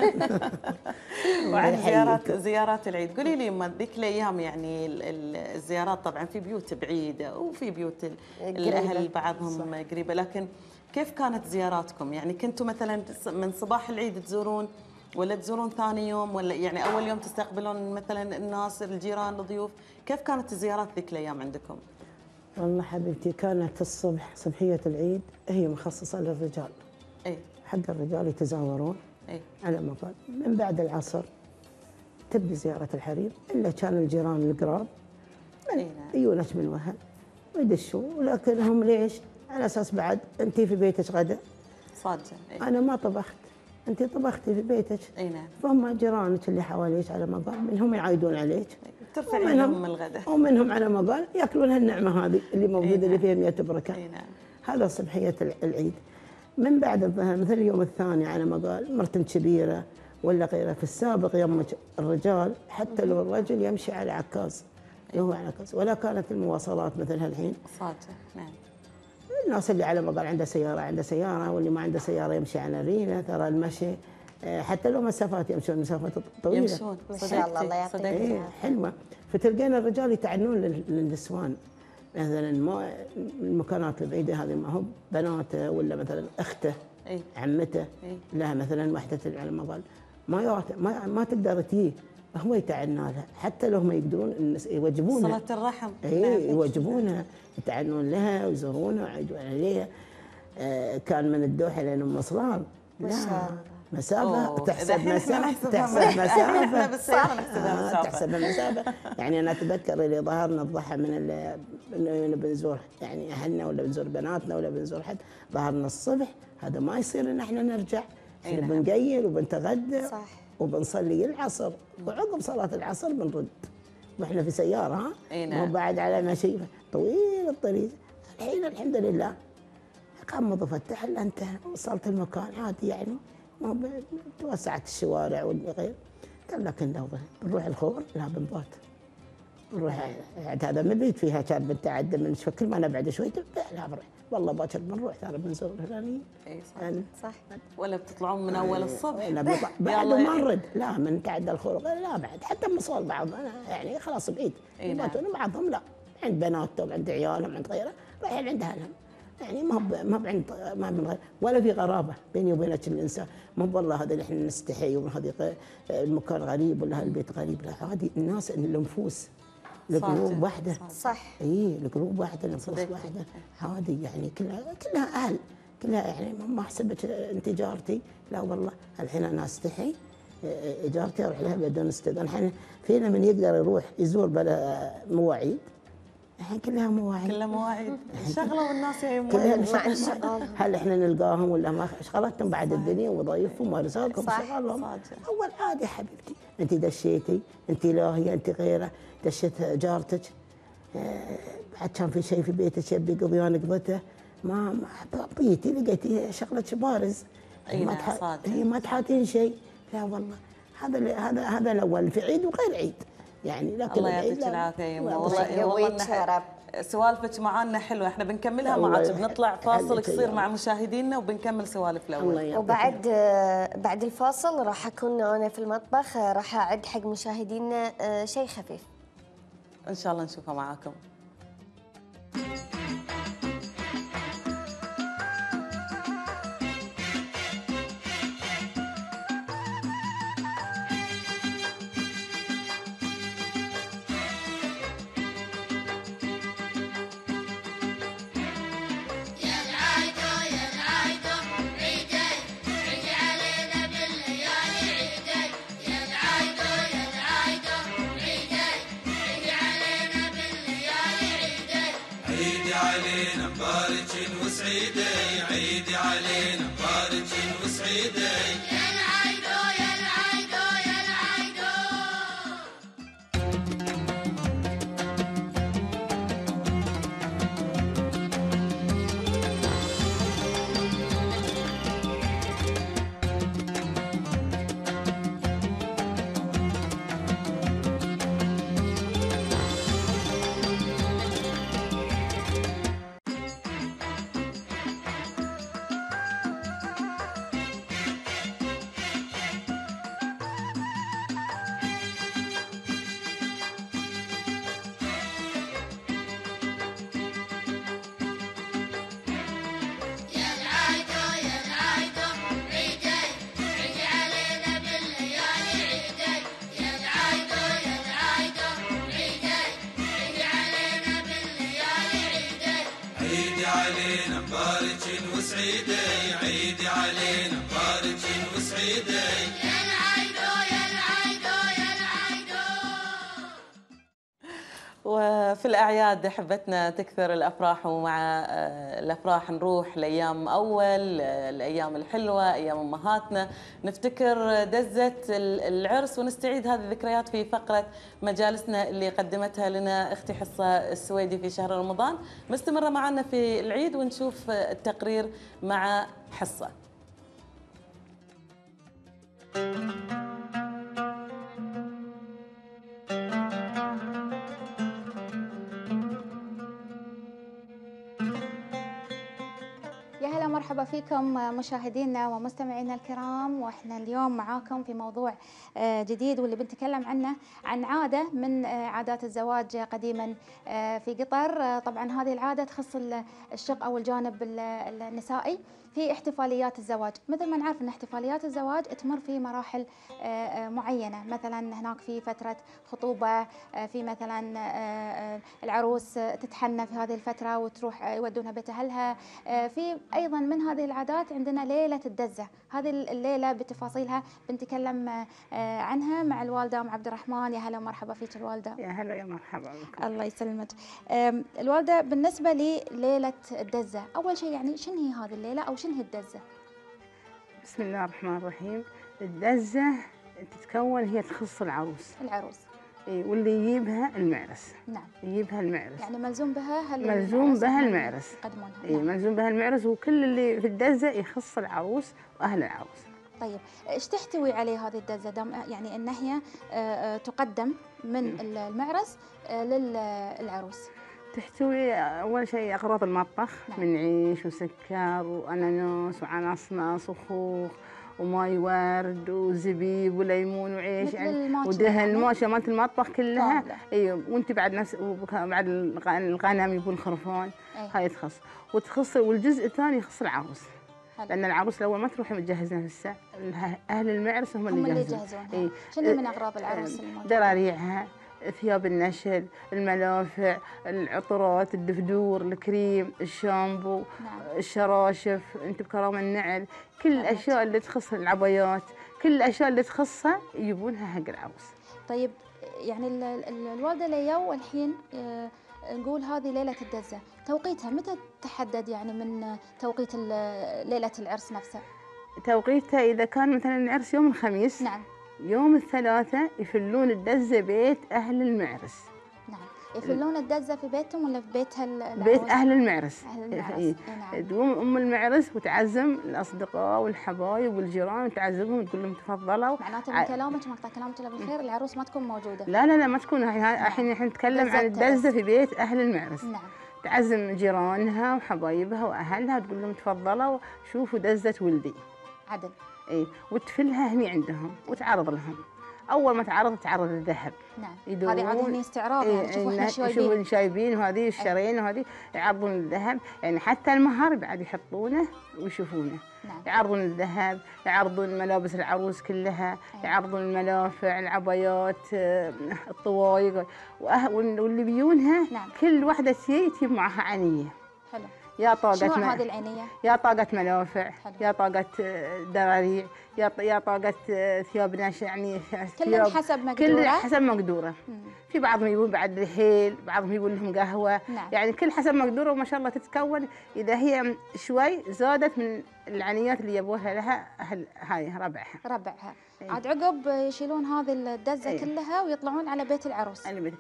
وعن زيارات العيد. قولي لي يما ذيك الايام، يعني الزيارات طبعا في بيوت بعيده وفي بيوت الاهل بعضهم قريبه، لكن كيف كانت زياراتكم؟ يعني كنتوا مثلا من صباح العيد تزورون، ولا تزورون ثاني يوم، ولا يعني اول يوم تستقبلون مثلا الناس الجيران الضيوف؟ كيف كانت الزيارات ذيك الايام عندكم؟ والله حبيبتي كانت الصبح صبحيه العيد هي مخصصه للرجال. اي حق الرجال يتزاورون على ما قال. من بعد العصر تبدي زياره الحريم، الا كان الجيران القراب يونس من وهل ويدشوا، ولكنهم ليش؟ على اساس بعد انت في بيتك غدا صادقه. انا ما طبخت، انت طبختي في بيتك. اي نعم. فهم جيرانك اللي حواليك على ما قال، منهم يعايدون عليك، ترفعين لهم الغداء، ومنهم على ما قال ياكلون هالنعمه هذه اللي موجوده اللي فيها 100 بركه. اي نعم. هذا صبحيه العيد. من بعد الظهر مثل اليوم الثاني على ما قال مرتم كبيره ولا غيره، في السابق يمك الرجال حتى لو الرجل يمشي على عكاز، هو على عكاز، ولا كانت المواصلات مثل هالحين. صادق. نعم. الناس اللي على ما قال عنده سياره، واللي ما عنده سياره يمشي على ريله. ترى المشي حتى لو مسافات يمشون مسافات طويله يمشون ما شاء الله، الله يعطيك العافيه. حلوه. فتلقينا الرجال يتعنون للنسوان، مثلا المكانات البعيده هذه ما هو بناته ولا مثلا اخته عمته لها مثلا وحده على ما قال ما تقدر تجيه، هو يتعنى لها حتى لو هم يقدرون يوجبونها صلة الرحم. يوجبونها، يتعنون لها ويزورونها ويعيدون عليها. كان من الدوحه لين ام صلال مسافه، تحسب مسافه تحسب المسافه. يعني انا اتذكر اللي ظهرنا الضحى من بنزور يعني اهلنا ولا بنزور بناتنا ولا بنزور حد، ظهرنا الصبح، هذا ما يصير ان احنا نرجع، احنا بنقيل وبنتغدى وبنصلي العصر، وعقب صلاه العصر بنرد واحنا في سياره، ها، وبعد على مشي طويل الطريق. الحين الحمد لله غمض وفتح الا انت وصلت المكان عادي يعني، ما توسعت الشوارع والغير. قال لك انه بنروح الخور لا بنبات، نروح هذا ما بيت فيها كان بنتعدى من كل ما نبعد شوي لا بنروح والله باكر بنروح ترى بنزور الفلانيين. اي صح يعني صح. ولا بتطلعون من اول الصبح؟ لا بعد ما نرد لا من تعدى الخور لا بعد حتى مصول بعض يعني خلاص بعيد يباتون بعضهم لا عند بناتهم عند عيالهم عند غيره رايحين عند اهلهم يعني ما بعند ما ولا في غرابه بيني وبينك الانسان مو والله هذا اللي احنا نستحي وهذا المكان غريب ولا هالبيت غريب لا عادي الناس النفوس القلوب واحده صح اي القلوب واحده النفوس واحده عادي يعني كلها اهل كلها يعني ما حسبت انت جارتي لا والله الحين انا استحي جارتي اروح لها بدون استئذان الحين فينا من يقدر يروح يزور بلا مواعيد الحين كلها مواعيد كلها مواعيد شغله والناس كلها هل احنا نلقاهم ولا ما شغلتهم بعد الدنيا وظايفهم ورزاقهم شغلهم اول عادي حبيبتي انت دشيتي انت لاهيه انت غيره دشيت جارتك بعد كان في شيء في بيتك يبي قضيان قضته ما بيتي لقيتي شغلك بارز هي ما تحاتين شيء لا والله هذا الاول في عيد وغير عيد يعني لكن الله يعطيك العافيه يمه والله سوالفك معانا حلوه احنا بنكملها معاك بنطلع فاصل قصير مع مشاهدينا وبنكمل سوالف الاول بعد الفاصل راح اكون انا في المطبخ راح اعد حق مشاهدينا شيء خفيف ان شاء الله نشوفها معاكم. علينا مبارك وسعيدي عيدي علينا مبارك وسعيدي يا العيدو يا العيدو يا العيدو. علينا مبارك وسعيدي عيدي علينا مبارك وسعيدي يا العيدو يا العيدو يا العيدو. وفي الأعياد حبتنا تكثر الأفراح ومع الأفراح نروح لأيام أول الأيام الحلوة أيام أمهاتنا نفتكر دزة العرس ونستعيد هذه الذكريات في فقرة مجالسنا اللي قدمتها لنا أختي حصة السويدي في شهر رمضان. مستمرة معنا في العيد ونشوف التقرير مع حصة. يا هلا مرحبا فيكم مشاهدينا ومستمعينا الكرام، واحنا اليوم معاكم في موضوع جديد واللي بنتكلم عنه عن عادة من عادات الزواج قديما في قطر. طبعا هذه العادة تخص الشق او الجانب النسائي في احتفاليات الزواج. مثل ما نعرف ان احتفاليات الزواج تمر في مراحل معينة، مثلا هناك في فترة خطوبة، في مثلا العروس تتحنى في هذه الفترة وتروح يودونها بيت اهلها. في ايضا من هذه العادات عندنا ليلة الدزة. هذه الليلة بتفاصيلها بنتكلم عنها مع الوالدة ام عبد الرحمن. يا هلا ومرحبا فيك الوالدة. يا هلا يا مرحبا بكم. الله يسلمك. الوالدة بالنسبة لليلة الدزة، اول شيء يعني شنو هي هذه الليلة او شنو هي الدزة؟ بسم الله الرحمن الرحيم. الدزة تتكون هي تخص العروس. اي واللي يجيبها المعرس. نعم. يجيبها المعرس. يعني ملزوم بها ملزوم بها المعرس. يقدمونها. اي نعم. ملزوم بها المعرس، وكل اللي في الدزة يخص العروس واهل العروس. طيب ايش تحتوي عليه هذه الدزة؟ يعني ان هي تقدم من المعرس للعروس. تحتوي اول شيء اغراض المطبخ. نعم. من عيش وسكر واناناس وعناصنص وخوخ وماي ورد وزبيب وليمون وعيش يعني ودهن الماشيه مالت المطبخ كلها. ايوه وانت بعد نفس بعد الغنم يبون الخرفان. هاي تخص وتخص، والجزء الثاني يخص العروس. لان العروس الاول ما تروح متجهزه هسه، اهل المعرس هم اللي يجهزونها. شنو من اغراض العروس الموجوده؟ دراريعها، ثياب النشل، الملافع، العطرات، الدفدور، الكريم، الشامبو. نعم. الشراشف، انت بكرامه النعل، كل الاشياء اللي تخص العبايات، كل الاشياء اللي تخصها يجيبونها حق العروس. طيب يعني الوالده ليو الحين نقول هذه ليله الدزه، توقيتها متى تحدد يعني من توقيت ليله العرس نفسها؟ توقيتها اذا كان مثلا العرس يوم الخميس. نعم. يوم الثلاثاء يفلون الدزة بيت أهل المعرس. نعم. يفلون الدزة في بيتهم ولا في بيت بيت أهل المعرس. أهل المعرس. نعم. تقوم أم المعرس وتعزم الأصدقاء والحبايب والجيران وتعزمهم وتقول لهم تفضلوا. معناته من كلامك مقطع كلامك الله بالخير العروس ما تكون موجودة. لا لا لا ما تكون. الحين احنا نتكلم عن الدزة في بيت أهل المعرس. نعم. تعزم جيرانها وحبايبها وأهلها وتقول لهم تفضلوا شوفوا دزة ولدي. عدل. اي وتفلها هني عندهم وتعرض لهم. اول ما تعرض الذهب. نعم. هذه عاد هني استعراض يعني شوفوا احنا شوفوا شايبين وهذه الشرين وهذه يعرضون الذهب، يعني حتى المهر بعد يحطونه ويشوفونه. نعم. يعرضون الذهب، يعرضون ملابس العروس كلها. يعرضون الملافع، العبايات، الطوايق واللي بيونها. نعم. كل واحده تجيب معها عنيه. حلو. يا طاقة شنو هذه العينية؟ يا طاقة ملافع. حلو. يا طاقة دراريع، يا طاقة ثياب ناش يعني كلهم حسب مقدورة. كل حسب مقدورة. في بعضهم يبون بعد رحيل، بعضهم يبون لهم قهوة. نعم. يعني كل حسب مقدورة وما شاء الله تتكون إذا هي شوي زادت من العنيات اللي يبوها لها هاي ربعها. عاد عقب يشيلون هذه الدزة كلها ويطلعون على بيت العروس.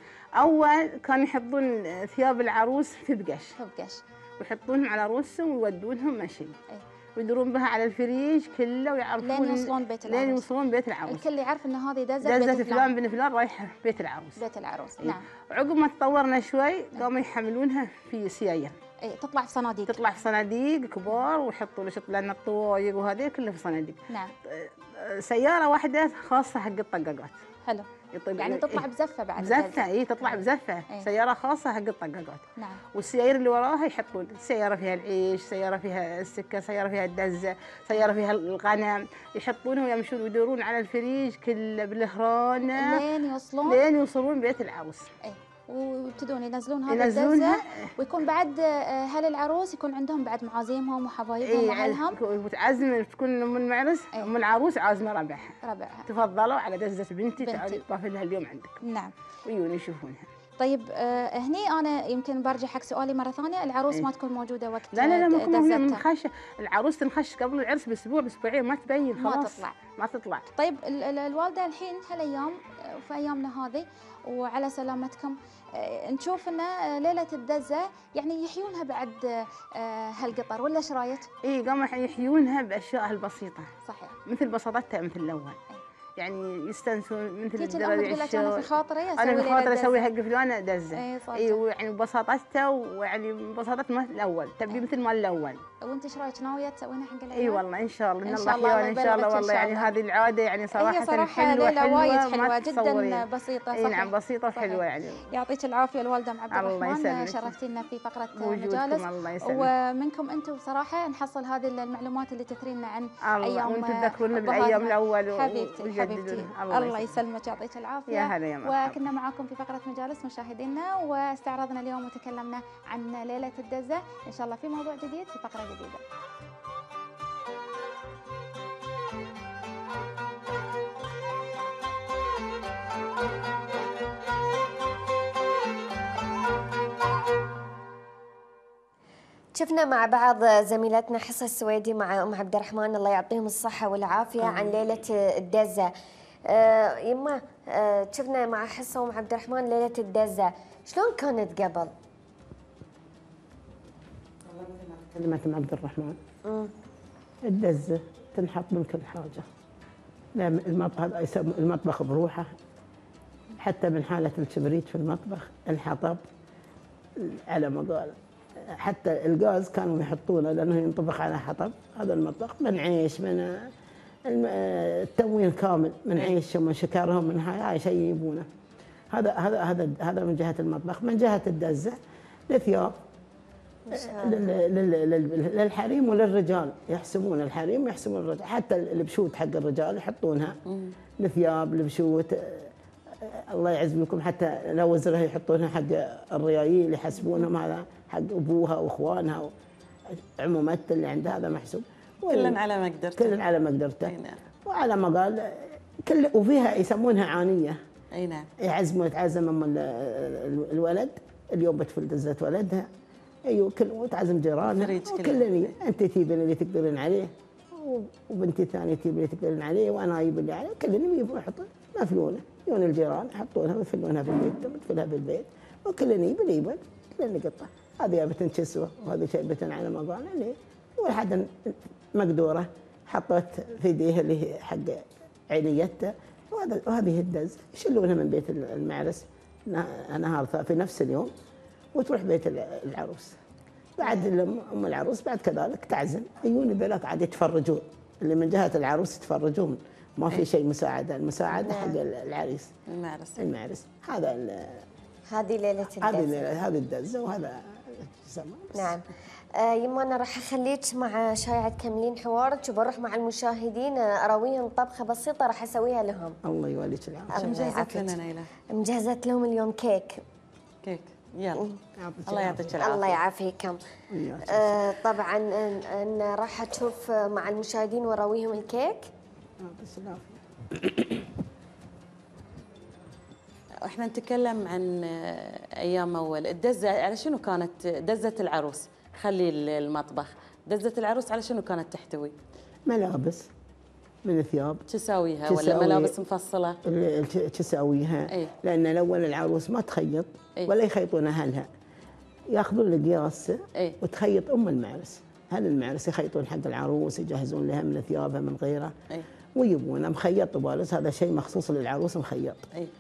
أول كانوا يحطون ثياب العروس في بقش. ويحطونهم على رؤوسهم ويودونهم مشي. ويدورون بها على الفريج كله ويعرفون لين يوصلون بيت العروس. لين يوصلون بيت العروس. الكل يعرف ان هذه دزة فلان بن فلان رايحه بيت العروس. بيت العروس. نعم. عقب ما تطورنا شوي قاموا يحملونها في سيايير. تطلع في صناديق. تطلع في صناديق كبار ويحطوا لنا الطوايق وهذه كلها في صناديق. نعم. سياره واحده خاصه حق الطقاقات. حلو. يعني تطلع بزفه بعد. بزفه تطلع بزفه. سياره خاصه حق الطقاقات. نعم. والسيايير اللي وراها يحطون سياره فيها العيش، سياره فيها السكر، سياره فيها الدزه، سياره فيها الغنم، يحطونها ويمشون ويدورون على الفريج كله بالهرانه لين يوصلون بيت العروس. ويبتدون ينزلون هذه الدزة ويكون بعد اهل العروس يكون عندهم بعد معازيمهم وحبايبهم واهلهم. وتعزم تكون ام المعرس ام العروس عازمه ربعها. تفضلوا على دزة بنتي تعالي طافي لها اليوم عندك. نعم. ويجون يشوفونها. طيب هني انا يمكن برجع حق سؤالي مره ثانيه، العروس ما تكون موجوده وقت لا ما منخش. العروس تنخش قبل العرس باسبوعين ما تبين خلاص. ما تطلع. طيب الوالده الحين هالايام في ايامنا هذه وعلى سلامتكم نشوف ان ليله الدزه يعني يحيونها بعد هالقطر ولا ايش رايك؟ قاموا يحيونها باشياء البسيطه. صحيح. مثل بساطتها مثل الاول. يعني يستانسون مثل الدراري الشيء. انا في خاطري اسوي حق فلانه دزه. ويعني ببساطتها ويعني ببساطه مثل الاول، تبي مثل مال الاول. وانت ايش رايك ناويه تسوينها حق الاول؟ والله ان شاء الله ان الله يحيينا ان شاء الله. والله يعني هذه العاده يعني صراحه حلوه وايد حلوه جدا بسيطه. صحيح. نعم بسيطه وحلوه يعني. يعطيك العافيه الوالده ام عبد الرحمن، شرفتينا في فقره مجالس. الله يسلمك. ومنكم انتم بصراحه نحصل هذه المعلومات اللي تثرينا عن ايام وانتم تذكرونا بالايام الاول. حبيبتي الله يسلمك يعطيك العافيه. يا هلا يا مرحبا. وكنا معاكم في فقره مجالس مشاهدينا واستعرضنا اليوم وتكلمنا عن ليله الدزه، ان شاء الله في موضوع جديد في فقره جديده. شفنا مع بعض زميلتنا حصة السويدي مع أم عبد الرحمن الله يعطيهم الصحة والعافية عن ليلة الدزة. يما شفنا مع حصة ومع عبد الرحمن ليلة الدزة، شلون كانت قبل؟ كلمة مع عبد الرحمن الدزة تنحط من كل حاجة. لا المطبخ هذا يسمى المطبخ بروحه، حتى من حالة الكبريت في المطبخ، الحطب على ما قال، حتى الغاز كانوا يحطونه لأنه ينطبخ على حطب. هذا المطبخ من عيش، من التموين كامل، من عيش ومن شكرهم، من هاي شيء يبونه. هذا من جهة المطبخ. من جهة الدزة الثياب للحريم وللرجال، يحسبون الحريم يحسبون الرجال، حتى البشوت حق الرجال يحطونها، الثياب البشوت الله يعز بكم، حتى لو وزرها يحطونها حق الريايل يحسبونهم، هذا حق ابوها واخوانها وعمومتها اللي عندها، هذا محسوب. كلن على مقدرته، كلن على مقدرته. اي نعم. وعلى ما قال وفيها يسمونها عانيه. اي نعم. تعزم ام الولد اليوم بتفل دزة ولدها، ايوه وتعزم جيرانها وكلني، انت تجيبين اللي تقدرين عليه وبنتي الثانيه تجيب اللي تقدرين عليه وانا اجيب اللي عليه، كلني يجيبوا يحطون مفلونه، يجون الجيران يحطونها ويفلونها في البيت، تفلها في البيت وكلني يجيبون كلني قطه، هذه جابتن كسوه وهذه جابتن على ما قال لي، والحد مقدوره حطت في يديها اللي هي حق عينيتها، وهذه الدز يشلونها من بيت المعرس نهار في نفس اليوم وتروح بيت العروس. بعد ام العروس بعد كذلك تعزم، يجون ذولاك عاد يتفرجون، اللي من جهه العروس يتفرجون، ما في شيء مساعده، المساعده حق العريس المعرس. هذه ليله الدزه، هذه الدزه وهذا نعم. يما انا راح اخليك مع شايعة تكملين حوارك، وبروح مع المشاهدين اراويهم طبخه بسيطه راح اسويها لهم. الله يوليك العافيه. شو مجهزت لنا نيلة؟ مجهزت لهم اليوم كيك. يلا الله يعطيك العافيه. الله يعافيكم. طبعا ان راح اشوف مع المشاهدين واراويهم الكيك. احنا نتكلم عن ايام اول الدزه، على شنو كانت دزه العروس؟ خلي المطبخ، دزه العروس على شنو كانت تحتوي؟ ملابس من ثياب تساويها ولا ملابس مفصله؟ تساويها، لان الاول العروس ما تخيط ولا يخيطون اهلها، ياخذون القياس وتخيط ام المعرس، هل المعرس يخيطون حق العروس، يجهزون لها من ثيابها من غيره ويبونه مخيط طبالس، هذا شيء مخصوص للعروس مخيط.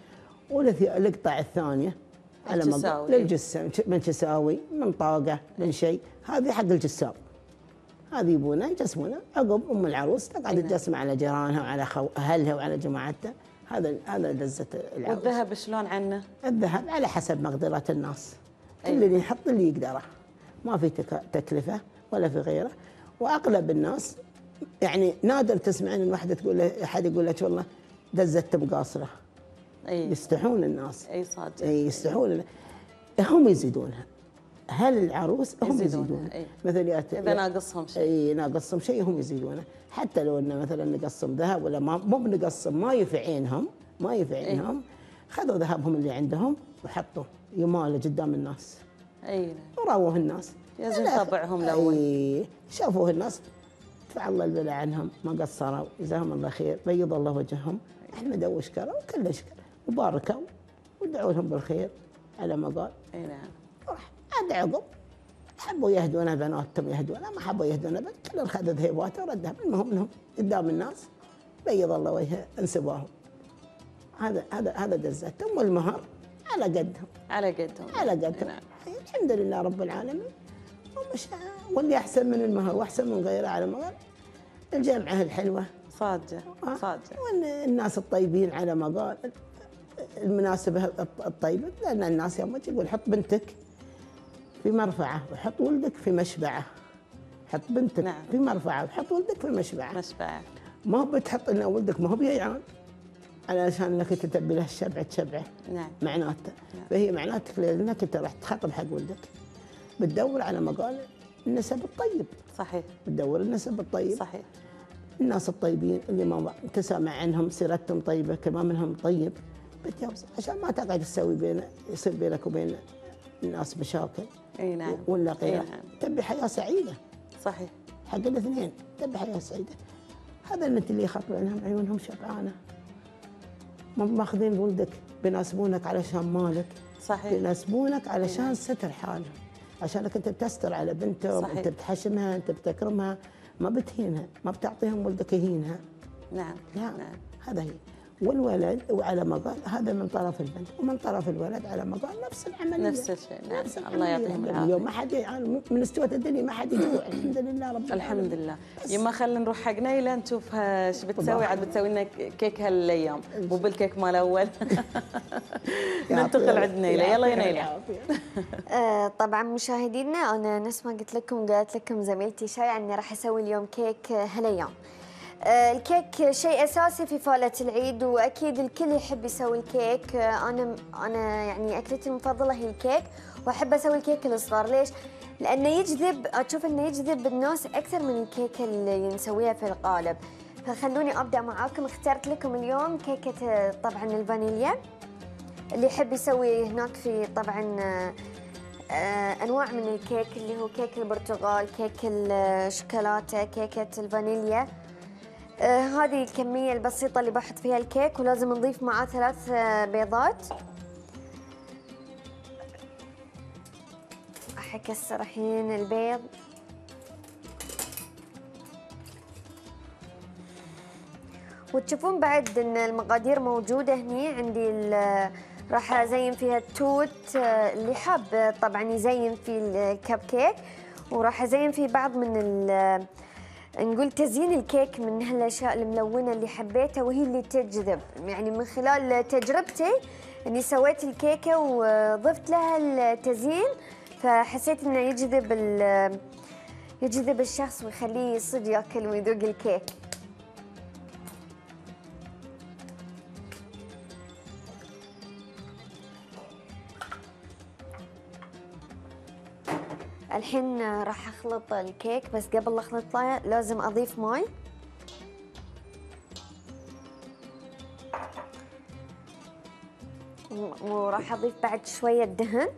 والقطع الثانيه على للجسام من تساوي، من طاقه، من شيء، هذه حق الجسام، هذه يبونه يجسمونه، عقب ام العروس تقعد تجسم على جيرانها وعلى اهلها وعلى جماعتها. هذا دزه العروس. والذهب شلون عنه؟ الذهب على حسب مقدره الناس، كل اللي يحط اللي يقدره، ما في تكلفه ولا في غيره. واغلب الناس يعني نادر تسمعين ان واحده تقول احد يقول لك والله دزت بقاصره. يستحون الناس. صادق. يستحون، هم يزيدونها، هل العروس هم يزيدونها. مثلا اذا ناقصهم شيء، ناقصهم شيء هم يزيدونه، حتى لو ان مثلا نقسم ذهب ولا مو بنقسم، ما يفعينهم خذوا ذهبهم اللي عندهم وحطوا يماله قدام الناس. وراوه الناس يزن طبعهم الاول. شافوه الناس دفع الله البلاء عنهم، ما قصروا، جزاهم الله خير، بيض الله وجههم، احمدوا وشكروا وكل شكر وباركوا ودعوا لهم بالخير على ما قال. نعم. عاد عقب حبوا يهدونها بناتهم يهدونها، ما حبوا يهدونها كل خذ ذهيباته وردها، المهم انهم قدام الناس بيض الله وجهه انسباهم. هذا دزتهم، والمهر على قدهم. نعم. الحمد لله رب العالمين. واللي احسن من المهر واحسن من غيره على ما قال الجمعه الحلوه صادقه. والناس الطيبين على ما قال المناسبه الطيبه، لان الناس يوم تقول حط بنتك في مرفعه وحط ولدك في مشبعه، حط بنتك في مرفعه وحط ولدك في مشبعه. ما بتحط ان ولدك ما هو بيجعان علشان انك تتبي له الشبع تشبعه. معناته فهي معناتك لانك انت راح تخاطب حق ولدك بتدور على ما قال النسب الطيب. بتدور النسب الطيب. الناس الطيبين اللي ما تسمع عنهم سيرتهم طيبه، كلام منهم طيب، بتجوز عشان ما تقعد يصير بينك وبين الناس مشاكل. نعم. ولا غيره. تبي حياه سعيده. حق الاثنين تبي حياه سعيده. هذا المثل اللي يخاطب عنهم عيونهم شبعانه. ما ماخذين ولدك بيناسبونك علشان مالك، صحيح، بيناسبونك علشان ستر حالهم، عشانك انت بتستر على بنتهم، صحيح. انت بتحشمها، انت بتكرمها، ما بتهينها، ما بتعطيهم ولدك يهينها. نعم، لا، نعم. هذا هي. والولد وعلى ما قال هذا من طرف البنت، ومن طرف الولد على ما قال نفس العمليه. نفس الشيء، نعم. نفس الله يعطيهم العملية. العافيه. اليوم ما حد من استوت الدنيا ما حد يجوع، الحمد لله رب العالمين. الحمد لله. يما خلينا نروح حق نيلة نشوفها ايش بتسوي. عاد بتسوي لنا كيك هالايام، مو بالكيك مال اول. ننتقل عند نيلة. يلا يا نيلة. طبعا مشاهدينا، انا نفس ما قالت لكم زميلتي شايعة اني راح اسوي اليوم كيك هالايام. الكيك شيء اساسي في فالة العيد، واكيد الكل يحب يسوي الكيك. انا يعني اكلتي المفضله هي الكيك، واحب اسوي الكيك الصغار. ليش؟ لانه اشوف انه يجذب الناس اكثر من الكيكه اللي نسويها في القالب. فخلوني ابدا معاكم. اخترت لكم اليوم كيكه طبعا الفانيليا. اللي يحب يسوي هناك في طبعا انواع من الكيك، اللي هو كيك البرتقال، كيك الشوكولاته، كيكه الفانيليا. هذه الكمية البسيطة اللي بحط فيها الكيك، ولازم نضيف معاه 3 بيضات. راح أكسر الحين البيض. وتشوفون بعد ان المقادير موجودة هني عندي. راح ازين فيها التوت، اللي حاب طبعا يزين في الكب كيك، وراح ازين فيه بعض من نقول تزيين الكيك من هالاشياء الملونه اللي حبيتها، وهي اللي تجذب. يعني من خلال تجربتي اني سويت الكيكه وضفت لها التزيين، فحسيت انه يجذب الشخص ويخليه صدق ياكل ويذوق الكيك. الحين راح اخلط الكيك، بس قبل لا اخلطه لازم اضيف ماي. وراح اضيف بعد شويه دهن.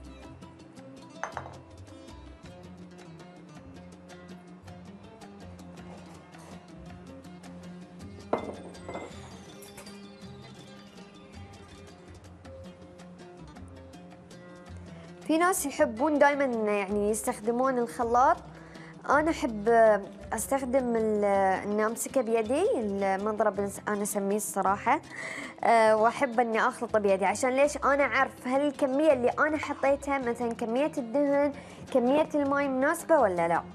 في ناس يحبون دائما يعني يستخدمون الخلاط. انا احب استخدم اني امسكه بيدي، المضرب انا اسميه الصراحه. واحب اني اخلطه بيدي. عشان ليش؟ انا اعرف هل الكميه اللي انا حطيتها، مثلا كميه الدهن، كميه الماء مناسبه ولا لا.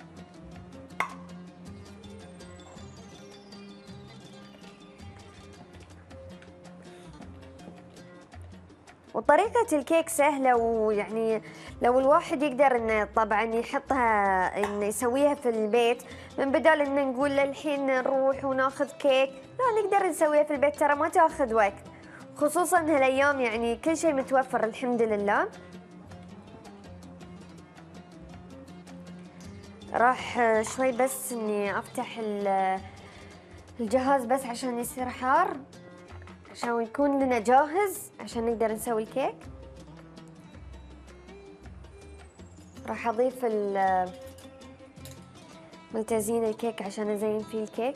وطريقة الكيك سهلة، ويعني لو الواحد يقدر انه طبعا يحطها، انه يسويها في البيت، من بدال انه نقول الحين نروح وناخذ كيك، لا نقدر نسويها في البيت، ترى ما تاخذ وقت، خصوصا هالايام يعني كل شيء متوفر الحمد لله. راح شوي بس اني افتح الجهاز بس عشان يصير حار، عشان يكون لنا جاهز عشان نقدر نسوي الكيك. راح اضيف من تزيين الكيك عشان ازين فيه الكيك.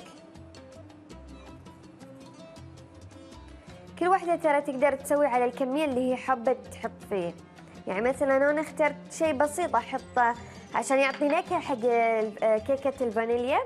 كل واحدة ترى تقدر تسوي على الكمية اللي هي حابة تحط فيه. يعني مثلا انا اخترت شيء بسيط احطه عشان يعطي نكهة حق كيكة الفانيليا.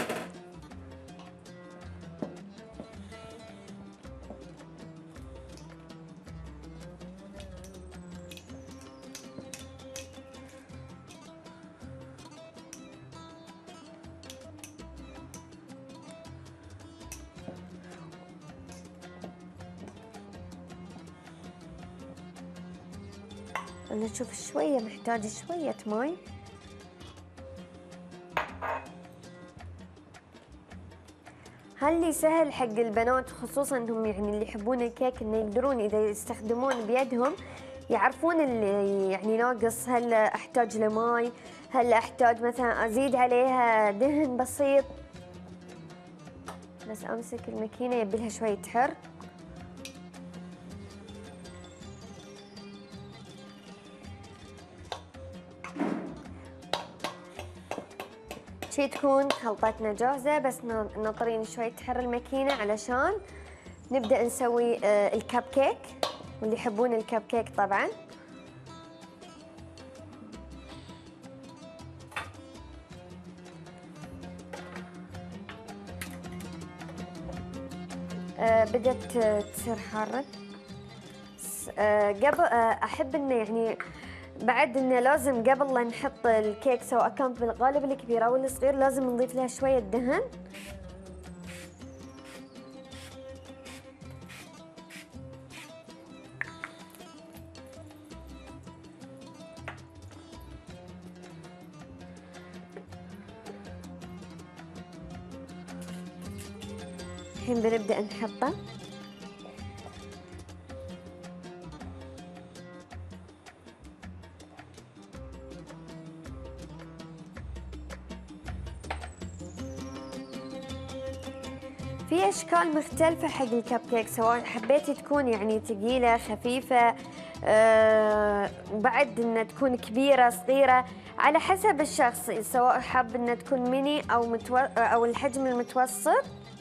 أنا أشوف شوية محتاجة شوية ماي. هاللي سهل حق البنات، خصوصا انهم يعني اللي يحبون الكيك، انه يقدرون اذا يستخدمون بيدهم يعرفون اللي يعني ناقص، هل احتاج لماي، هل احتاج مثلا ازيد عليها دهن بسيط. بس امسك الماكينة يبيلها شوية حر. شي تكون خلطتنا جاهزة، بس ناطرين شوي تحر الماكينة علشان نبدأ نسوي الكب كيك، واللي يحبون الكب كيك طبعا. بدأت تصير حارة. قبل أحب إنه يعني بعد إنه لازم قبل لا نحط الكيك سواء كان بالقالب الكبير أو الصغير لازم نضيف لها شوية دهن. الحين بنبدأ نحطه. في أشكال مختلفة حق الكب كيك، سواء حبيتي تكون يعني ثقيلة خفيفة، وبعد إنها تكون كبيرة صغيرة على حسب الشخص، سواء حاب إنها تكون ميني أو الحجم المتوسط.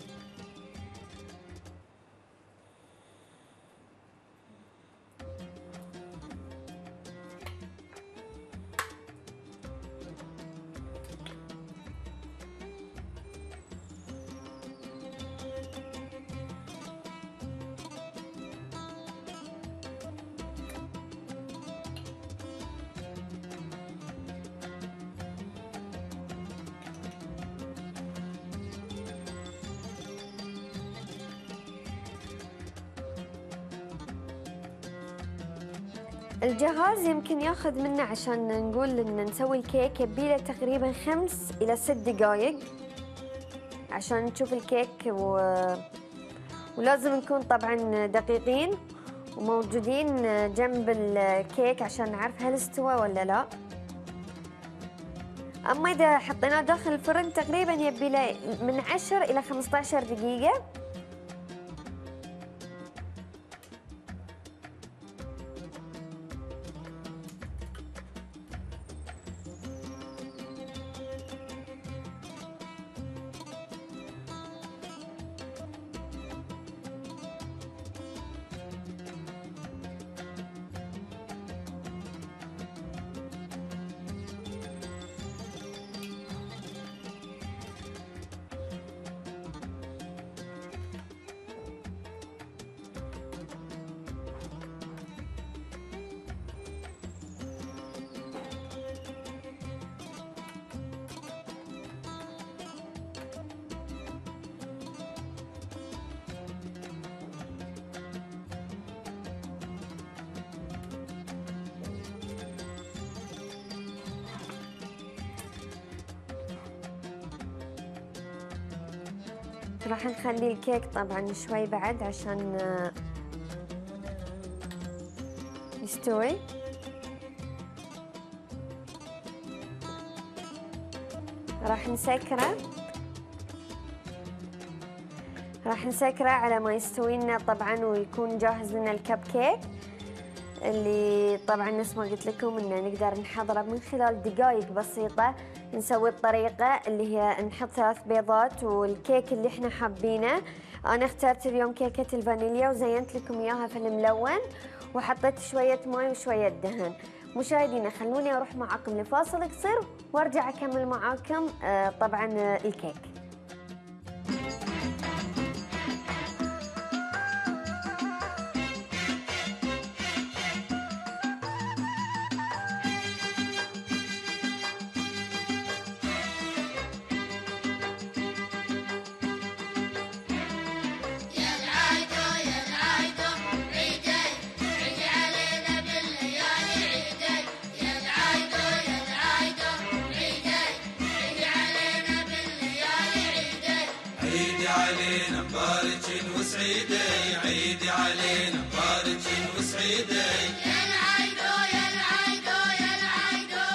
الجهاز يمكن ياخذ منا عشان نقول ان نسوي الكيك يبيله تقريبا 5 إلى 6 دقائق عشان نشوف الكيك ولازم نكون طبعا دقيقين وموجودين جنب الكيك عشان نعرف هل استوى ولا لا. اما اذا حطيناه داخل الفرن تقريبا يبيله من 10 إلى 15 دقيقة. راح نخلي الكيك طبعا شوي بعد عشان يستوي. راح نسكره على ما يستوي لنا طبعا ويكون جاهز لنا الكب كيك، اللي طبعا نفس ما قلت لكم انه نقدر نحضره من خلال دقائق بسيطة. نسوي الطريقة اللي هي نحط 3 بيضات والكيك اللي احنا حابينه. انا اخترت اليوم كيكة الفانيليا وزينت لكم اياها في الملون وحطيت شوية ماي وشوية دهن. مشاهدينا خلوني اروح معاكم لفاصل قصير وارجع اكمل معاكم طبعا الكيك. علينا مبارك وسعيدة، عيدي علينا مبارك وسعيدة. يا العيدو يا العيدو يا العيدو.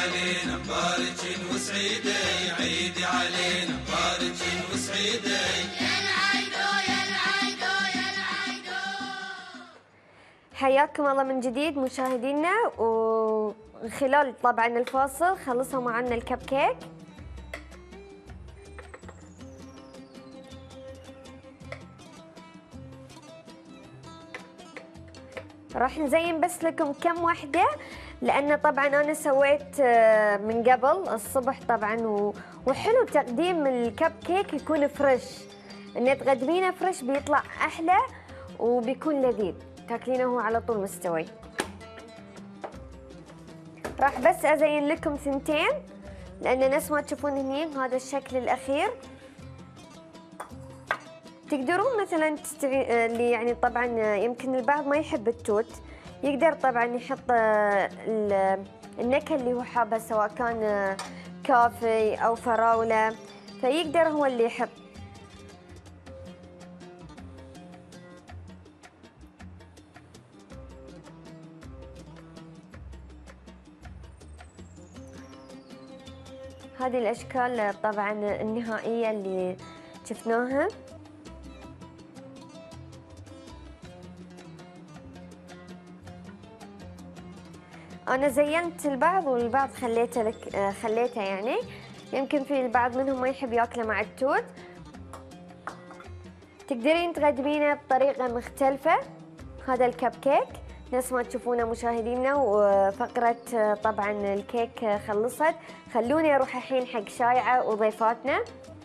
علينا مبارك وسعيدي عيدي علينا مبارك وسعيدي يا العيدو يا العيدو يا العيدو. حياكم الله من جديد مشاهدينا، وخلال طبعا الفاصل خلصوا معنا الكب كيك. راح نزين بس لكم كم وحده، لأن طبعا أنا سويت من قبل الصبح طبعا، وحلو تقديم الكب كيك يكون فريش، إن تقدمينه فريش بيطلع أحلى وبيكون لذيذ، تاكلينه هو على طول مستوي. راح بس أزين لكم ثنتين، لأن نفس ما تشوفون هني هذا الشكل الأخير. تقدرون مثلا اللي يعني طبعا يمكن البعض ما يحب التوت، يقدر طبعا يحط النكهه اللي هو حابه، سواء كان كافي او فراوله، فيقدر هو اللي يحط. هذه الاشكال طبعا النهائيه اللي شفناها. أنا زينت البعض والبعض خليته يعني، يمكن في البعض منهم ما يحب ياكله مع التوت. تقدرين تقدمينه بطريقة مختلفة. هذا الكب كيك نفس ما تشوفونه مشاهدينا، وفقرة طبعا الكيك خلصت. خلوني أروح الحين حق شايعة وضيفاتنا.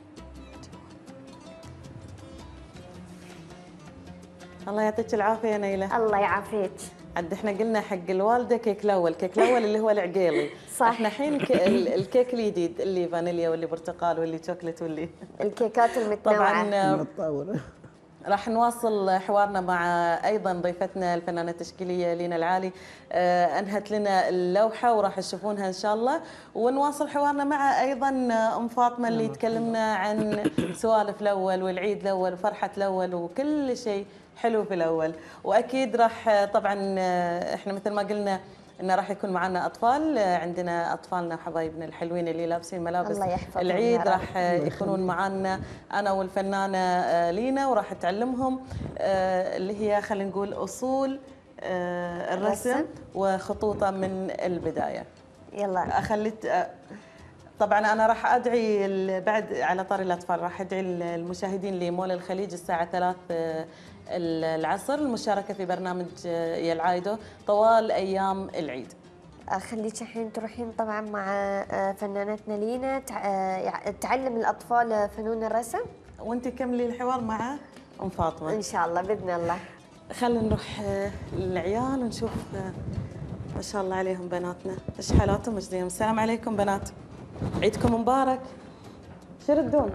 الله يعطيك العافية يا نيلة. الله يعافيك. عد احنا قلنا حق الوالده كيك الاول، كيك الاول اللي هو العقيلي. صح. احنا الحين الكيك الجديد اللي فانيليا واللي برتقال واللي شوكليت واللي الكيكات المتنوعه. طبعا راح نواصل حوارنا مع ايضا ضيفتنا الفنانه التشكيليه لينا العالي. انهت لنا اللوحه وراح تشوفونها ان شاء الله، ونواصل حوارنا مع ايضا ام فاطمه اللي تكلمنا عن سوالف الاول والعيد الاول وفرحه الاول وكل شيء حلو في الاول. واكيد راح طبعا احنا مثل ما قلنا انه راح يكون معنا اطفال، عندنا اطفالنا وحبايبنا الحلوين اللي لابسين ملابس العيد راح يكونون معنا انا والفنانه لينا، وراح تعلمهم اللي هي خلينا نقول اصول الرسم وخطوطه من البدايه. يلا خليت طبعا انا راح ادعي بعد على طاري الاطفال، راح ادعي المشاهدين لمول الخليج الساعه 3 العصر المشاركه في برنامج يا العايدو طوال ايام العيد. خليك الحين تروحين طبعا مع فنانتنا لينا تعلم الاطفال فنون الرسم، وانت كملي الحوار مع ام فاطمه ان شاء الله باذن الله. خلينا نروح للعيال ونشوف ما شاء الله عليهم بناتنا ايش حالاتهم ايش ديهم. السلام عليكم بنات، عيدكم مبارك. شردون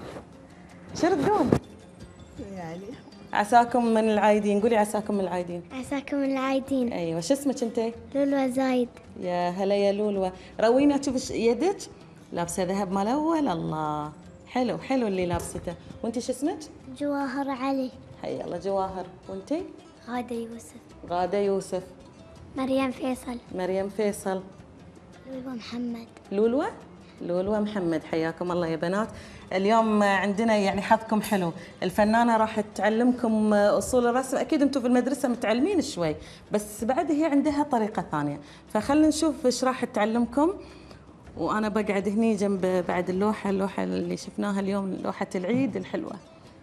يعني عساكم من العايدين. قولي عساكم من العايدين. عساكم من العايدين. ايوه شو اسمك انتي؟ لولو زايد. يا هلا يا لولو. روينا شوف يدك لابسه ذهب مال اول. الله حلو حلو اللي لابسته. وانتي شو اسمك؟ جواهر علي. حيا الله جواهر. وانتي؟ غادة يوسف. غادة يوسف. مريم فيصل. مريم فيصل. لولو محمد. لولو محمد. حياكم الله يا بنات. اليوم عندنا يعني حظكم حلو، الفنانة راح تعلمكم أصول الرسم. أكيد أنتم في المدرسة متعلمين شوي، بس بعد هي عندها طريقة ثانية، فخلنا نشوف إيش راح تعلمكم. وأنا بقعد هني جنب بعد اللوحة اللي شفناها اليوم، لوحة العيد الحلوة.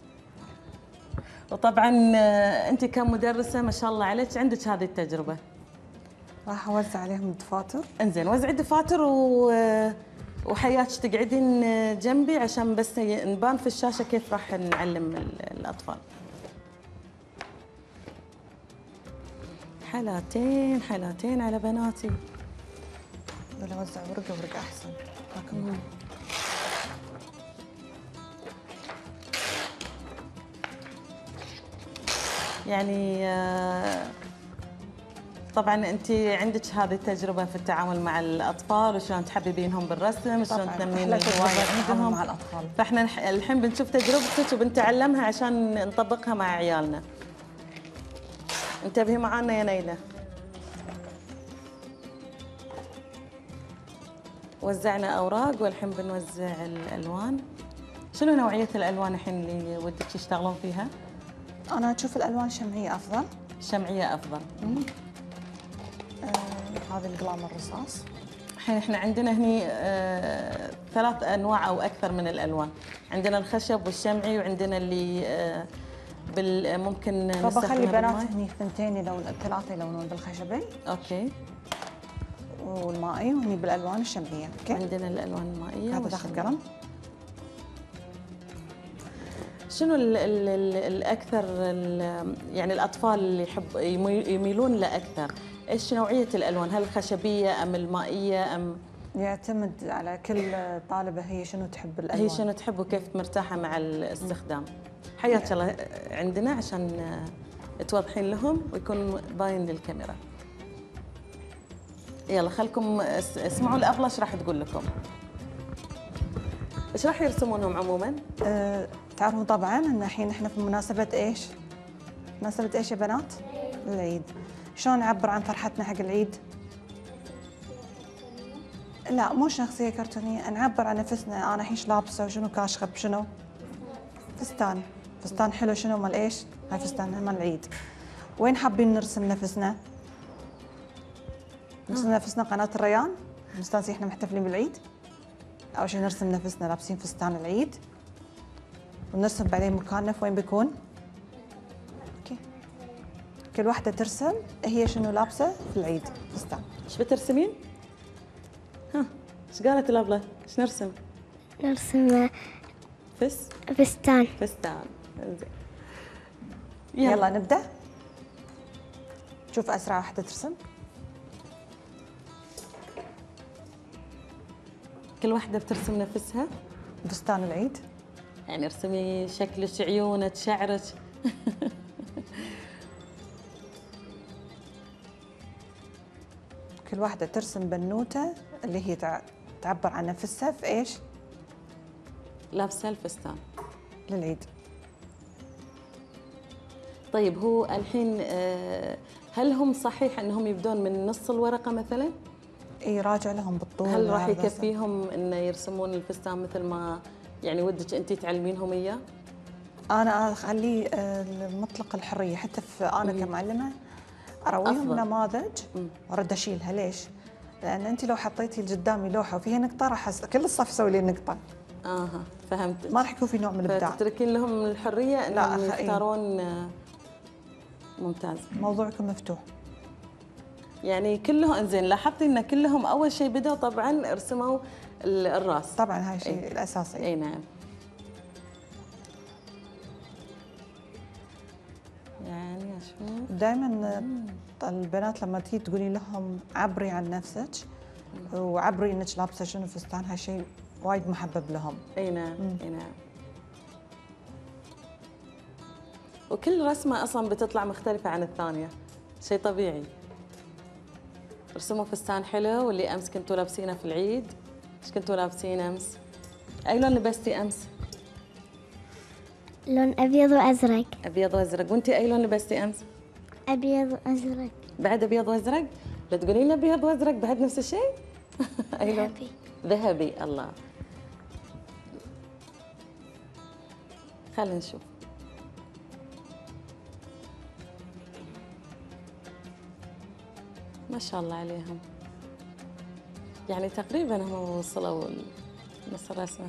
وطبعا أنت كمدرسة ما شاء الله عليك عندك هذه التجربة. راح أوزع عليهم الدفاتر. انزين وزعي الدفاتر وحياك تقعدين جنبي عشان بس نبان في الشاشة كيف راح نعلم الأطفال. حالاتين على بناتي. ولا أوزع ورقة أحسن. يعني طبعا انت عندك هذه التجربه في التعامل مع الاطفال وشلون تحببينهم بالرسم وشلون تنمين الهوايه عندهم مع الاطفال. فاحنا الحين بنشوف تجربتك وبنتعلمها عشان نطبقها مع عيالنا. انتبهي معانا يا نيلة. وزعنا أوراق والحين بنوزع الألوان. شنو نوعية الألوان الحين اللي ودك تشتغلون فيها؟ أنا أشوف الألوان الشمعية أفضل. الشمعية أفضل. هذا القلام الرصاص. الحين احنا عندنا هني 3 أنواع أو أكثر من الألوان. عندنا الخشب والشمعي وعندنا اللي ممكن فبخلي بنات هني 2 يلون 3 يلونون بالخشبي. اوكي. والمائي وهني بالالوان الشمعيه. اوكي. عندنا الالوان المائيه. هذا تاخذ قلم. شنو الاكثر يعني الاطفال اللي يميلون له اكثر؟ ايش نوعيه الالوان؟ هل الخشبيه ام المائيه ام؟ يعتمد على كل طالبه هي شنو تحب الالوان. هي شنو تحب وكيف مرتاحه مع الاستخدام. حياك الله عندنا عشان توضحين لهم ويكون باين للكاميرا. يلا خلكم اسمعوا الأبلة ايش راح تقول لكم. ايش راح يرسمونهم عموما؟ تعرفون طبعا ان الحين احنا في مناسبة ايش؟ مناسبة ايش يا بنات؟ العيد. شلون نعبر عن فرحتنا حق العيد؟ لا مو شخصية كرتونية، نعبر عن نفسنا. انا الحين ايش لابسة وشنو كاشخة بشنو؟ فستان. فستان حلو. شنو مال ايش؟ هاي فستان مال العيد. وين حابين نرسم نفسنا؟ نرسم نفسنا قناة الريان، مستانسين احنا محتفلين بالعيد. أول شيء نرسم نفسنا لابسين فستان العيد، ونرسم بعدين مكاننا في وين بيكون. اوكي. كل واحدة ترسم هي شنو لابسة في العيد فستان. ايش بترسمين؟ ها ايش قالت الأبلة؟ ايش نرسم؟ نرسم فستان. زين. يلا نبدأ. شوف أسرع واحدة ترسم. كل واحدة بترسم نفسها فستان العيد. يعني ارسمي شكلك، عيونك، شعرك. كل واحدة ترسم بنوتة اللي هي تعبر عن نفسها في ايش؟ لابسة الفستان للعيد. طيب هو الحين هل هم صحيح انهم يبدون من نص الورقة مثلا؟ اي راجع لهم بالطول. هل راح يكفيهم انه يرسمون الفستان مثل ما يعني ودك انت تعلمينهم اياه؟ انا اخليه مطلق الحريه، حتى انا كمعلمه ارويهم نماذج وارد اشيلها. ليش؟ لان انت لو حطيتي قدامي لوحه وفيها نقطه راح كل الصف يسوي لي النقطه. فهمت. ما راح يكون في نوع من الابداع. فتتركين لهم الحريه انهم يختارون. ممتاز. موضوعكم مفتوح. يعني كلهم انزين، لاحظتي ان كلهم اول شيء بدأوا طبعا رسموا الراس. طبعا هاي الشيء الاساسي. اي نعم. يعني اشوف دائما البنات لما تيجي تقولي لهم عبري عن نفسك وعبري انك لابسه شنو فستان، هاي شيء وايد محبب لهم. اي نعم. اي نعم. وكل رسمه اصلا بتطلع مختلفه عن الثانيه، شيء طبيعي. رسموا فستان حلو واللي امس كنتوا لابسينه في العيد. ايش كنتوا لابسين امس؟ اي لون لبستي امس؟ لون ابيض وازرق. ابيض وازرق. وانتي اي لون لبستي امس؟ ابيض وازرق. بعد ابيض وازرق؟ لا تقولين لنا ابيض وازرق بعد نفس الشيء؟ اي لون؟ ذهبي. ذهبي. الله. خلينا نشوف. ما شاء الله عليهم. يعني تقريبا هم وصلوا نص الرسمة.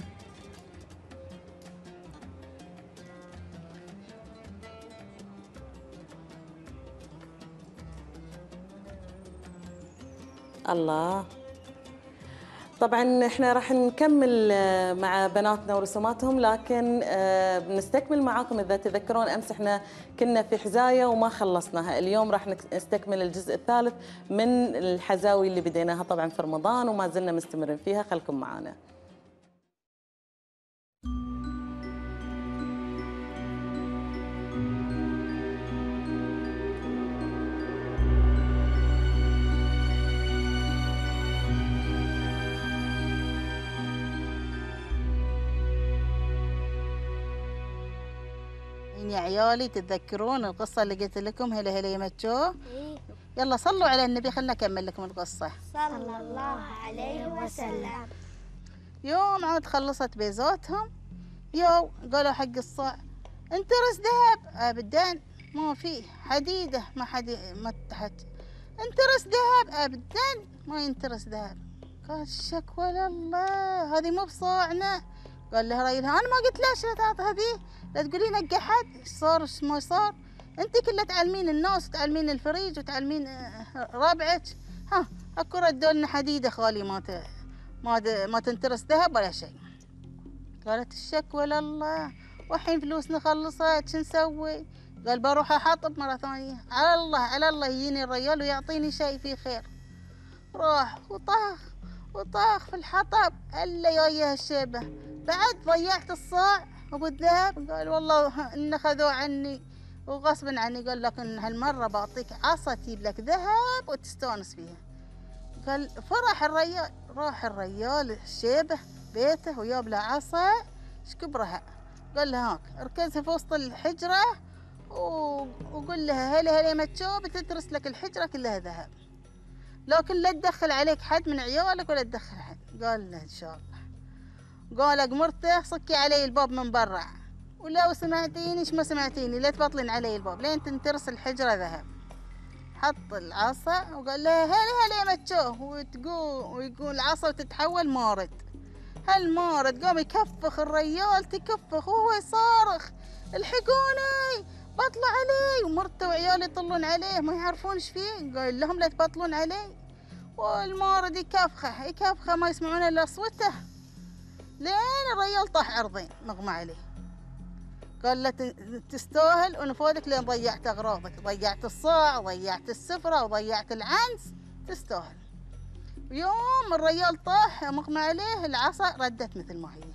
الله. طبعا احنا راح نكمل مع بناتنا ورسوماتهم، لكن بنستكمل معاكم. اذا تذكرون امس احنا كنا في حزايه وما خلصناها، اليوم راح نستكمل الجزء الثالث من الحزاوي اللي بديناها طبعا في رمضان وما زلنا مستمرين فيها. خلكم معنا. يا عيالي تتذكرون القصة اللي قلت لكم هلا هلا يا متشو؟ يلا صلوا على النبي، خلنا نكمل لكم القصة. صلى الله عليه وسلم. يوم عاد خلصت بيزاتهم، قالوا حق الصاع انترس ذهب. أبدا ما فيه حديدة، ما تحت انترس ذهب، أبدا ما ينترس ذهب. قال الشكوى لله، هذه مو بصاعنا. قال له ريلها أنا ما قلت ليش لا تعطي هذه، لا تقولين حق أحد إيش صار إيش ما صار، أنت كلها تعلمين الناس وتعلمين الفريج وتعلمين ربعك. ها أكو ردوا لنا حديدة خالي ما تنترس ذهب ولا شيء. قالت الشكوى لله، والحين فلوسنا خلصت شو نسوي؟ قال بروح أحطب مرة ثانية، على الله على الله يجيني الرجال ويعطيني شيء فيه خير. راح وطاخ في الحطب، الا جايه الشيبه. بعد ضيعت الصاع ابو الذهب. قال والله ان خذوه عني وغصبا عني. قال لكن هالمره بعطيك عصا تجيب لك ذهب وتستانس فيها. قال فرح الرجال، راح الرجال الشيبه بيته وجاب له عصا شكبرها. قال له هاك اركزها في وسط الحجره وقول لها هلي ما تشوف بتدرس لك الحجره كلها ذهب، لكن لا تدخل عليك حد من عيالك ولا تدخل حد. قال له ان شاء الله. قال اقمرته صكي علي الباب من برا، ولو سمعتيني ايش ما سمعتيني لا تبطلين علي الباب لين تنترس الحجره ذهب. حط العصا وقال لها هلي ما تشوف، ويقول العصا وتتحول مارد. هالمارد قام يكفخ الرجال، تكفخ وهو يصارخ الحقوني بطلوا علي، ومرته وعيالي يطلون عليه ما يعرفون ايش فيه. قال لهم لا تبطلون علي، والمارد يكفخه ما يسمعون الا صوته، لين الرجال طاح عرضين مغمى عليه. قال له تستاهل ونفوذك لين ضيعت اغراضك، ضيعت الصاع ضيعت السفره وضيعت العنز، تستاهل. يوم الرجال طاح مغمى عليه العصا ردت مثل ما هي.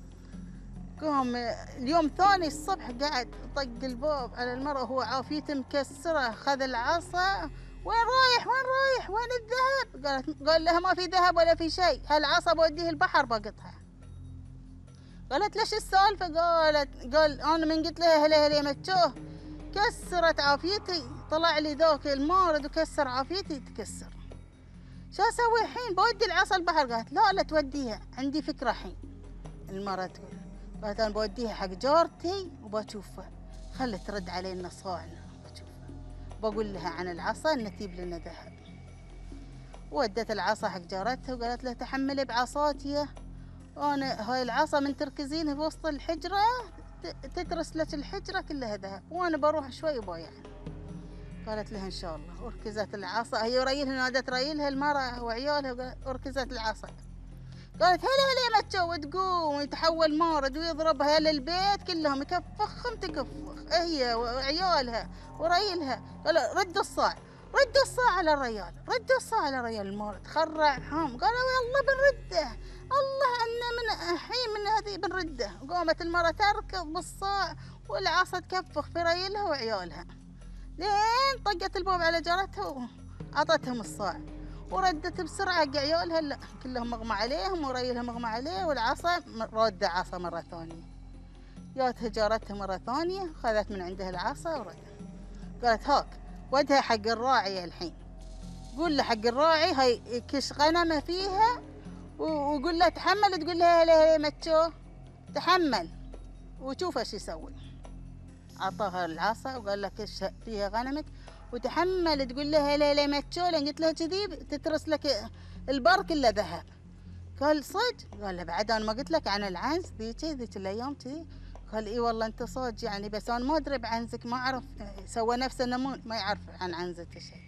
قام اليوم ثاني الصبح قاعد طق الباب على المرأة وهو عافيته مكسرة. خذ العصا، وين رايح وين الذهب؟ قال لها ما في ذهب ولا في شيء، هالعصا بوديه البحر بقطها. قالت ليش السالفة؟ قال أنا من قلت لها هلي ما تشوه كسرت عافيتي، طلع لي ذاك المارد وكسر عافيتي تكسر. شو أسوي الحين؟ بودي العصا البحر. قالت لا توديها، عندي فكرة الحين. المرأة تقول قالت أنا بوديها حق جارتي وبشوفها، خلي ترد علينا صاعنا بشوفها، بقول لها عن العصا إن تجيب لنا ذهب. ودت العصا حق جارتها وقالت لها تحملي بعصاتي، أنا هاي العصا من تركزينها في وسط الحجرة تترس لك الحجرة كلها ذهب، وأنا بروح شوي وبايعها. قالت لها إن شاء الله. وركزت العصا، هي وريلها نادت ريلها المرأة وعيالها، وركزت العصا. قالت هلي ما تشوف، تقوم ويتحول مارد ويضربها للبيت كلهم يكفخهم تكفخ هي وعيالها وريلها. قال ردوا الصاع على الريال، ردوا الصاع على الريال. المارد خرع هم، قالوا يلا بنرده، الله أن من حين من هذه بنرده. قامت المرأة تركض بالصاع والعصا تكفخ في ريلها وعيالها، لين طقت الباب على جارتها وعطتهم الصاع وردت بسرعة. عيالها لا كلهم مغمى عليهم وريلها مغمى عليه، والعصا رد عصا مرة ثانية. جاتها جارتها مرة ثانية خذت من عندها العصا وردت. قالت هاك ودها حق الراعي الحين، قول له حق الراعي هاي كش غنمة فيها وقول له تحمل، تقول لها هلي ما تشوف تحمل وشوف ايش يسوي. عطاها العصا وقال لها كش فيها غنمك وتحمل، تقول لها هلي ما تشوف، لان قلت لها كذي تترس لك البر كله ذهب. قال صدق؟ قال له بعد انا ما قلت لك عن العنز ذيك الايام كذي؟ قال اي والله انت صدق يعني، بس انا ما ادري بعنزك، ما اعرف، سوى نفسه انه ما يعرف عن عنزته شيء.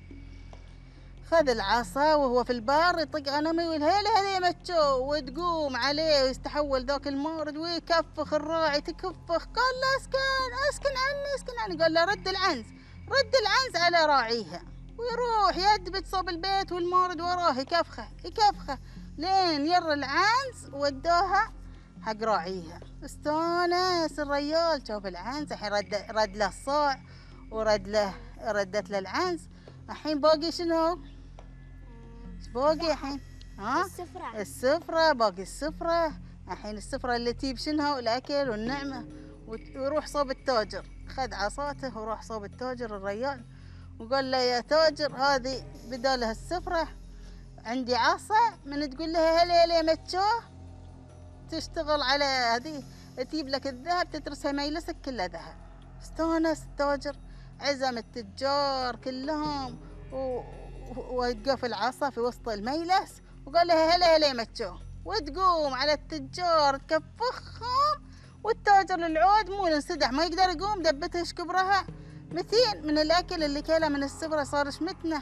خذ العصا وهو في البار يطق غنمه ويقول هلي ما تشوف، وتقوم عليه ويستحول ذاك المارد ويكفخ الراعي تكفخ. قال له اسكن عني. قال له رد العنز على راعيها، ويروح يدبت صوب البيت والمارد وراه يكفخه لين ير العنز ودوها حق راعيها. استانس الرجال، شوف العنز الحين رد له الصاع ردت له العنز. الحين باقي شنو؟ ايش باقي الحين؟ ها؟ السفرة باقي السفرة. الحين السفرة اللي تجيب شنو؟ الأكل والنعمة. ويروح صوب التاجر، خذ عصاته وراح صوب التاجر الرجال وقال له يا تاجر هذه بدالها السفرة عندي عصا، من تقول لها هلا هلا متشوه تشتغل على هذه تجيب لك الذهب تترسها ما يلسك كله ذهب. استانس التاجر، عزم التجار كلهم ووقف العصا في وسط الميلس وقال لها هلا هلا متشوه، وتقوم على التجار تكفخهم، والتاجر للعود مو انسدح ما يقدر يقوم، دبته شكبرها مثين من الاكل اللي كله من السفره صار شمتنا،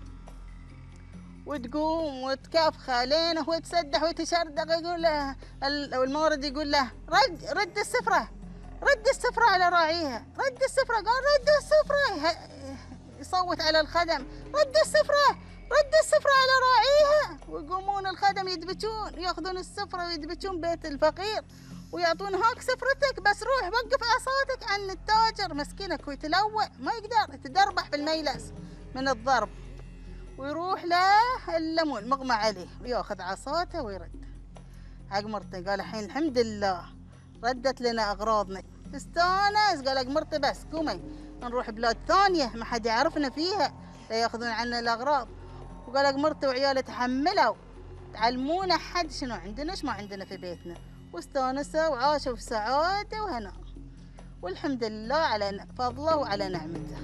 وتقوم وتكافخه لين هو يتسدح ويتشردق يقول له المورد يقول له رد السفره، رد السفره على راعيها، رد السفره، قال رد السفره، يصوت على الخدم رد السفره، رد السفره على راعيها، ويقومون الخدم يدبجون ياخذون السفره ويدبجون بيت الفقير ويعطون هاك سفرتك بس روح وقف عصاتك عن التاجر مسكينك ويتلوع ما يقدر يتدربح في الميلس من الضرب، ويروح له الليمون مغمى عليه وياخذ عصاته ويرد حق مرته. قال الحين الحمد لله ردت لنا اغراضنا، استانس. قال حق مرته بس قومي نروح بلاد ثانيه ما حد يعرفنا فيها لا ياخذون عنا الاغراض. وقال حق مرته وعياله تحملوا تعلمونا حد شنو عندنا ايش ما عندنا في بيتنا، واستانسوا وعاشوا في سعاده وهنا، والحمد لله على فضله وعلى نعمته.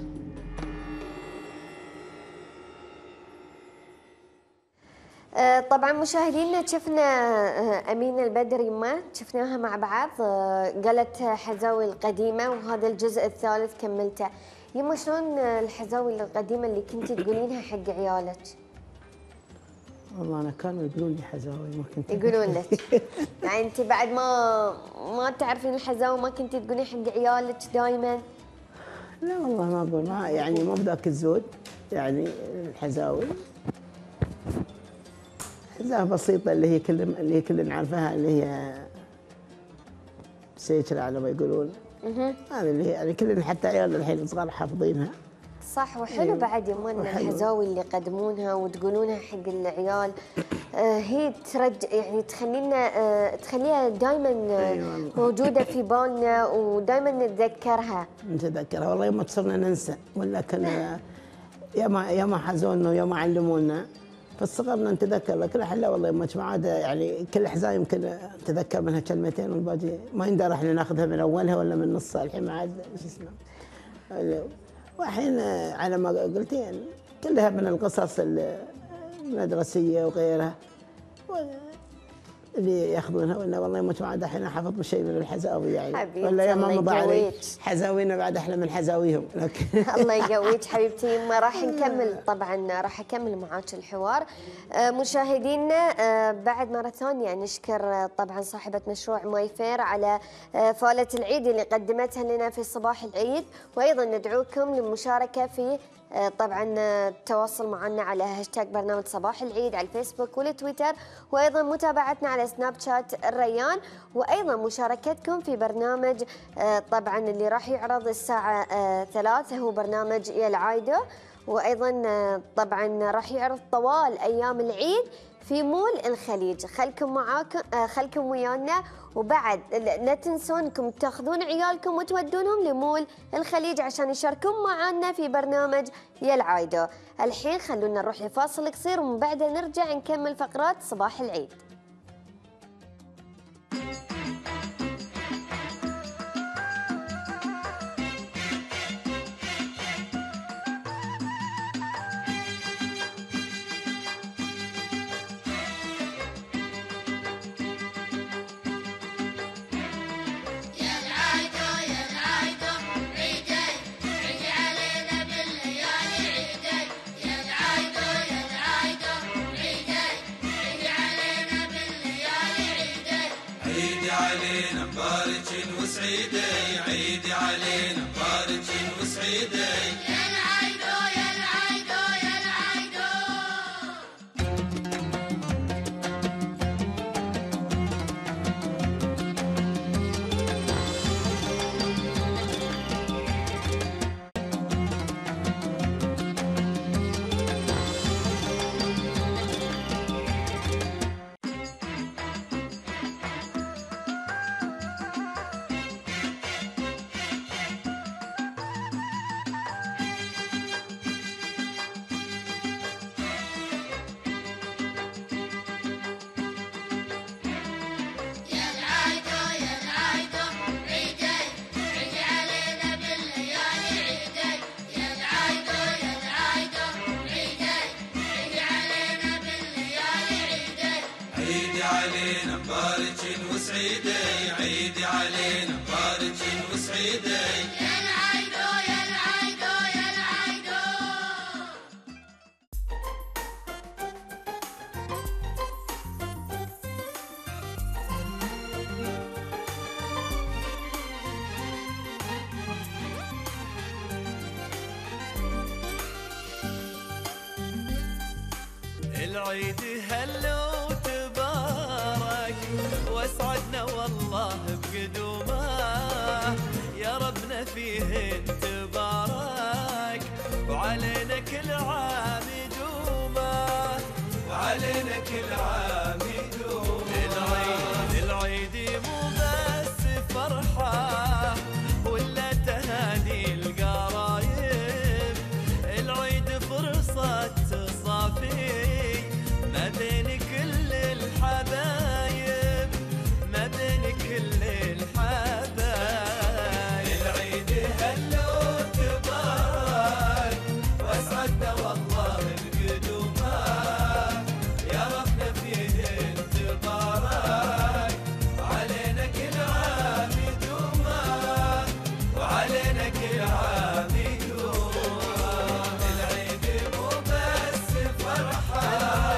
طبعا مشاهدينا شفنا أمينة البدري ما شفناها مع بعض، قالت حزاوي القديمة وهذا الجزء الثالث كملته. يما شلون الحزاوي القديمة اللي كنتي تقولينها حق عيالك؟ والله أنا كانوا يقولون لي حزاوي ما كنت يقولون لك يعني أنت بعد ما تعرفين الحزاوي ما كنتي تقولين حق عيالك دائما؟ لا والله ما أقول، ما يعني مو بذاك الزود يعني الحزاوي حزاوي بسيطة اللي هي كلنا نعرفها اللي هي سيكرة على ما يقولون. هذه اللي هي يعني كلنا حتى عيالنا الحين صغار حافظينها. صح وحلو بعد يمنا الحزاوي اللي يقدمونها وتقولونها حق العيال، هي يعني تخليها دائما موجوده في بالنا ودائما نتذكرها. والله يوم صرنا ننسى ولا كنا يا ما حزونا ويا ما علمونا فصغرنا نتذكر، لكن الحين لا والله يما ما عاد يعني كل حزايم يمكن نتذكر منها كلمتين والباقي ما يندر احنا ناخذها من اولها ولا من نصها، الحين ما عاد شو اسمه. والحين على ما قلتين كلها من القصص المدرسيه وغيرها اللي ياخذونها، ولا والله ما عاد الحين حافظ شيء من الحزاوي يعني، ولا يا ما مضى علي حزاوينا بعد احلى من حزاويهم. الله يقويك حبيبتي يما. راح نكمل طبعا، راح اكمل معاك الحوار. مشاهدينا بعد مره ثانيه نشكر طبعا صاحبه مشروع ماي فير على فالة العيد اللي قدمتها لنا في صباح العيد، وايضا ندعوكم للمشاركه في طبعا التواصل معنا على هاشتاج برنامج صباح العيد على الفيسبوك والتويتر، وايضا متابعتنا على سناب شات الريان، وايضا مشاركتكم في برنامج طبعا اللي راح يعرض الساعه 3 هو برنامج يا العايدو، وايضا طبعا راح يعرض طوال ايام العيد في مول الخليج. خلكم ويانا، وبعد لا تنسون انكم تاخذون عيالكم وتودونهم لمول الخليج عشان يشاركون معنا في برنامج يا العايدو. الحين خلونا نروح لفاصل قصير ومن بعده نرجع نكمل فقرات صباح العيد. وسعيدي عيدي علينا مبارك وسعيدي يا العايدو يا العايدو يا العايدو. بارك وسعيدي عيدي علينا بارك وسعيدي يا العيدو يا العيدو يا العيدو. العيد هلا وتبارك واسعدنا والله بقدومه يا ربنا فيه تبارك وعلينا كل عام يدومه وعلينا كل عام يدومه. العيد مو بس فرحه ولا تهاني القرايب، العيد فرصه تصافي ما بين كل الحبايب ما بين كل الحبايب. العيد هلا وتبارك واسعدنا والله بقدومه يا ربنا فيه تبارك وعلينا كل عام يدومه وعلينا كل عام يدومه. العيد مو بس فرحه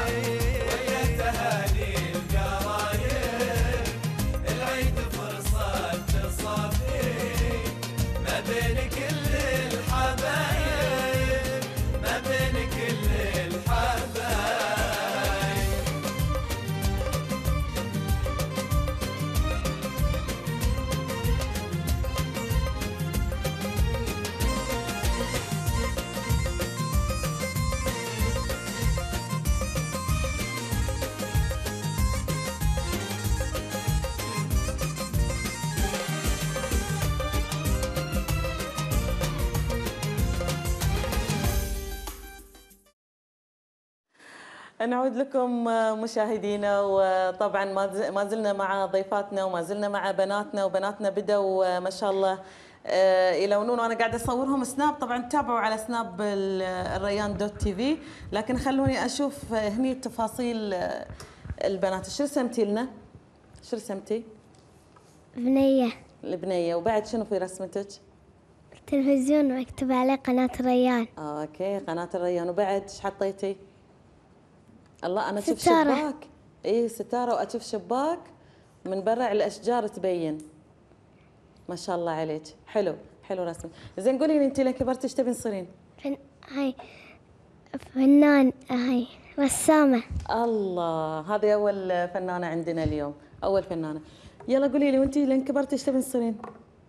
نعود لكم مشاهدينا، وطبعا ما زلنا مع ضيفاتنا وما زلنا مع بناتنا، وبناتنا بدأوا ما شاء الله يلونون، وانا قاعده اصورهم سناب. طبعا تابعوا على سناب الريان دوت تي في، لكن خلوني اشوف هني تفاصيل البنات. شو رسمتي لنا؟ شو رسمتي؟ بنية. البنيه، وبعد شنو في رسمتك؟ التلفزيون مكتوب عليه قناة الريان. اوكي، قناة الريان. وبعد ايش حطيتي؟ الله، انا اشوف ستارة. شباك. اي ستاره، واشوف شباك من برا الاشجار تبين. ما شاء الله عليك، حلو حلو رسم. زين قولي لي انت لين كبرتي ايش تبين تصيرين؟ هاي فنان، هاي رسامة. الله، هذه اول فنانه عندنا اليوم، اول فنانه. يلا قولي لي وانت لين كبرتي ايش تبين تصيرين؟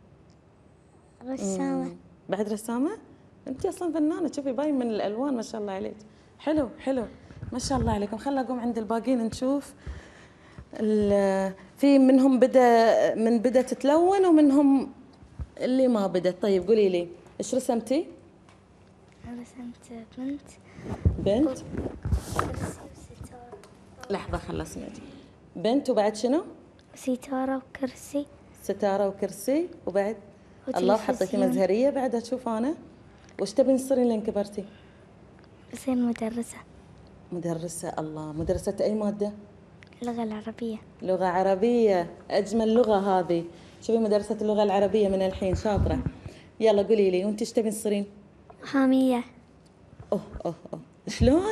رسامة. بعد رسامه؟ انت اصلا فنانه، شوفي باين من الالوان ما شاء الله عليك. حلو حلو ما شاء الله عليكم. خلنا اقوم عند الباقيين نشوف. في منهم بدا تتلون، ومنهم اللي ما بدت. طيب قولي لي ايش رسمتي؟ رسمت بنت. بنت؟ لحظه خلصني. بنت، وبعد شنو؟ ستارة وكرسي. ستاره وكرسي، وبعد وتلفزيون. الله، حطيتي مزهريه بعدها. اشوف انا. وش تبين تصيرين لين كبرتي؟ بصير مدرسة. مدرسة. الله، مدرسة أي مادة؟ اللغة العربية. لغة عربية، أجمل لغة هذه. شوفي مدرسة اللغة العربية من الحين، شاطرة. يلا قولي لي وأنت إيش تبين تصيرين؟ محامية. أوه شلون؟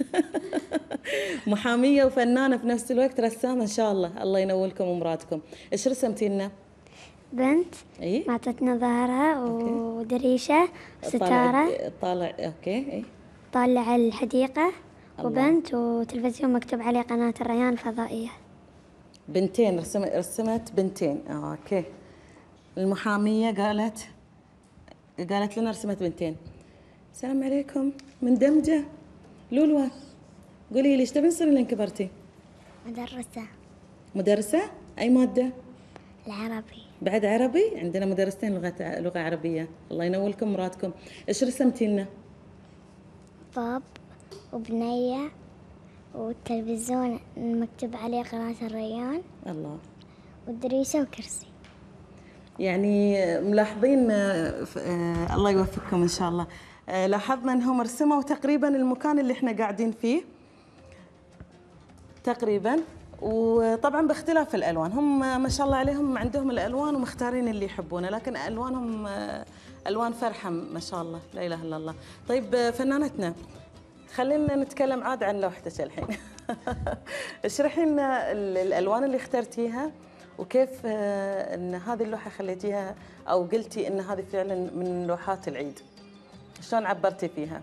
محامية وفنانة في نفس الوقت، رسامة إن شاء الله. الله ينولكم ومرادكم. إيش رسمتي لنا؟ بنت. إيه؟ معطتنا ظهرها ودريشة ستارة. طالع أوكي. إيه؟ طالع الحديقة. الله. وبنت وتلفزيون مكتوب عليه قناة الريان الفضائية. بنتين، رسمت بنتين. اوكي. المحامية قالت لنا رسمت بنتين. السلام عليكم، مندمجة. لولو قولي لي ايش تبين تصيرين لين كبرتي؟ مدرسة. مدرسة؟ أي مادة؟ العربي. بعد عربي؟ عندنا مدرستين لغة عربية. الله ينولكم مرادكم. ايش رسمتي لنا؟ باب وبنية والتلفزيون مكتوب عليه قناة الريان. الله. والدريشة وكرسي. يعني ملاحظين الله يوفقكم إن شاء الله. لاحظنا أنهم رسموا تقريبا المكان اللي احنا قاعدين فيه تقريبا، وطبعا باختلاف الالوان، هم ما شاء الله عليهم عندهم الالوان ومختارين اللي يحبونه، لكن الوانهم الوان فرحه ما شاء الله، لا اله الا الله. طيب فنانتنا، خلينا نتكلم عاد عن لوحتك الحين. اشرحي لنا الالوان اللي اخترتيها وكيف ان هذه اللوحه خليتيها او قلتي ان هذه فعلا من لوحات العيد. شلون عبرتي فيها؟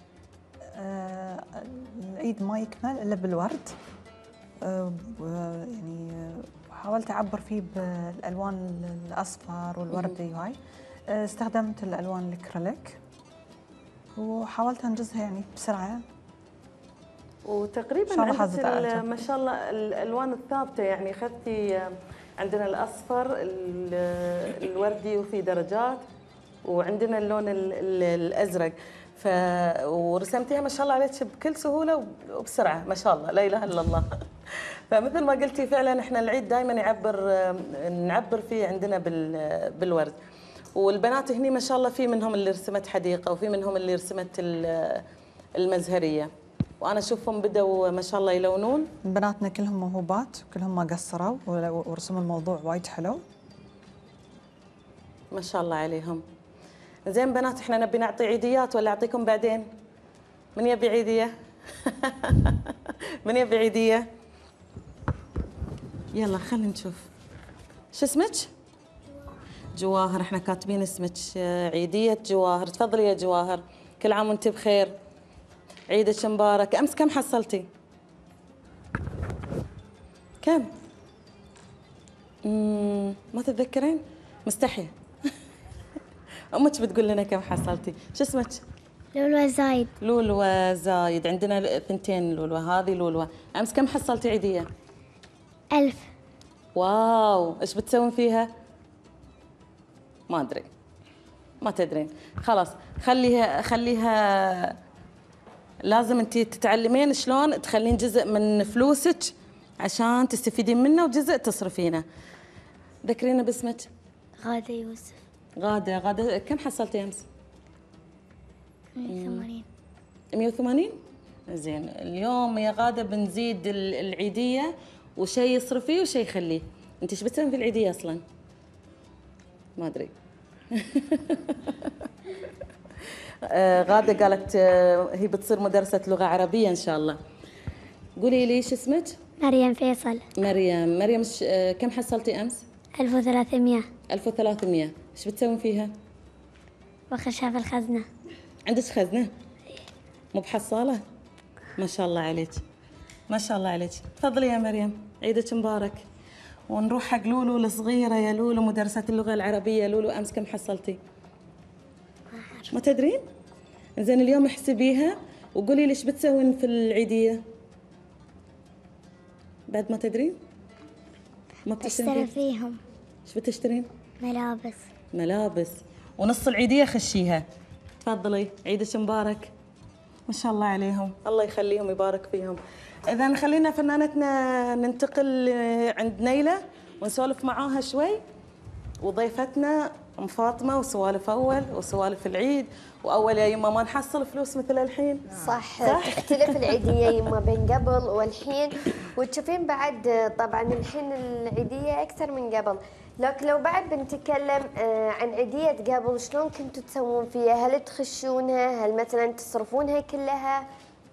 العيد ما يكمل الا بالورد. يعني حاولت اعبر فيه بالالوان الاصفر والوردي وهاي. استخدمت الالوان الكريليك وحاولت انجزها يعني بسرعه. وتقريبا عندك ما شاء الله الالوان الثابته، يعني اخذتي عندنا الاصفر الوردي وفي درجات، وعندنا اللون الازرق، ورسمتيها ما شاء الله عليك بكل سهوله وبسرعه ما شاء الله، لا اله الا الله. فمثل ما قلتي فعلا احنا العيد دائما نعبر فيه عندنا بالورد. والبنات هني ما شاء الله في منهم اللي رسمت حديقه وفي منهم اللي رسمت المزهريه، وانا اشوفهم بدأوا ما شاء الله يلونون. بناتنا كلهم موهوبات، كلهم ما قصروا ورسموا الموضوع وايد حلو ما شاء الله عليهم. زين بنات، احنا نبي نعطي عيديات ولا اعطيكم بعدين؟ من يبي عيديه؟ من يبي عيديه؟ يلا خلينا نشوف. شو اسمك؟ جواهر. احنا كاتبين اسمك عيديه جواهر. تفضلي يا جواهر، كل عام وانت بخير، عيدك مبارك. امس كم حصلتي؟ كم؟ ما تتذكرين؟ مستحيه. امك بتقول لنا كم حصلتي. شو اسمك؟ لولو زايد. لولو زايد. عندنا ثنتين لولو، هذه لولو. امس كم حصلتي عيديه؟ 1000. واو، ايش بتسوين فيها؟ ما ادري، ما تدرين. خلاص خليها لازم انت تتعلمين شلون تخلين جزء من فلوسك عشان تستفيدين منه وجزء تصرفينه. ذكرينا باسمك. غادة يوسف. غادة كم حصلتي امس؟ 180. 180؟ زين، اليوم يا غادة بنزيد العيدية وشيء يصرفيه وشيء يخليه. انت ايش بتسوين في العيدية اصلا؟ ما ادري. غادة قالت هي بتصير مدرسة لغة عربية ان شاء الله. قولي لي ايش اسمك؟ مريم فيصل. مريم كم حصلتي امس؟ 1300. 1300. ايش بتسوين فيها؟ بخشها في الخزنة. عندك خزنة؟ مو بحصالة؟ ما شاء الله عليك، ما شاء الله عليك. تفضلي يا مريم، عيدك مبارك. ونروح حق لولو الصغيرة. يا لولو، مدرسة اللغة العربية. لولو أمس كم حصلتي؟ ما تدرين؟ زين، اليوم احسبيها وقولي لي ايش بتسوين في العيدية؟ بعد ما تدرين؟ ما بشتري فيهم. ايش بتشترين؟ ملابس. ونص العيدية خشيها. تفضلي، عيدك مبارك. ما شاء الله عليهم، الله يخليهم ويبارك فيهم. إذا خلينا فنانتنا ننتقل عند نيلة ونسولف معاها شوي، وضيفتنا ام فاطمة، وسوالف أول وسوالف العيد. وأول يا يما ما نحصل فلوس مثل الحين. صح. تختلف العيدية يما بين قبل والحين، وتشوفين بعد طبعا الحين العيدية أكثر من قبل. لكن لو بعد بنتكلم عن عيدية قبل، شلون كنتوا تسوون فيها؟ هل تخشونها؟ هل مثلا تصرفونها كلها؟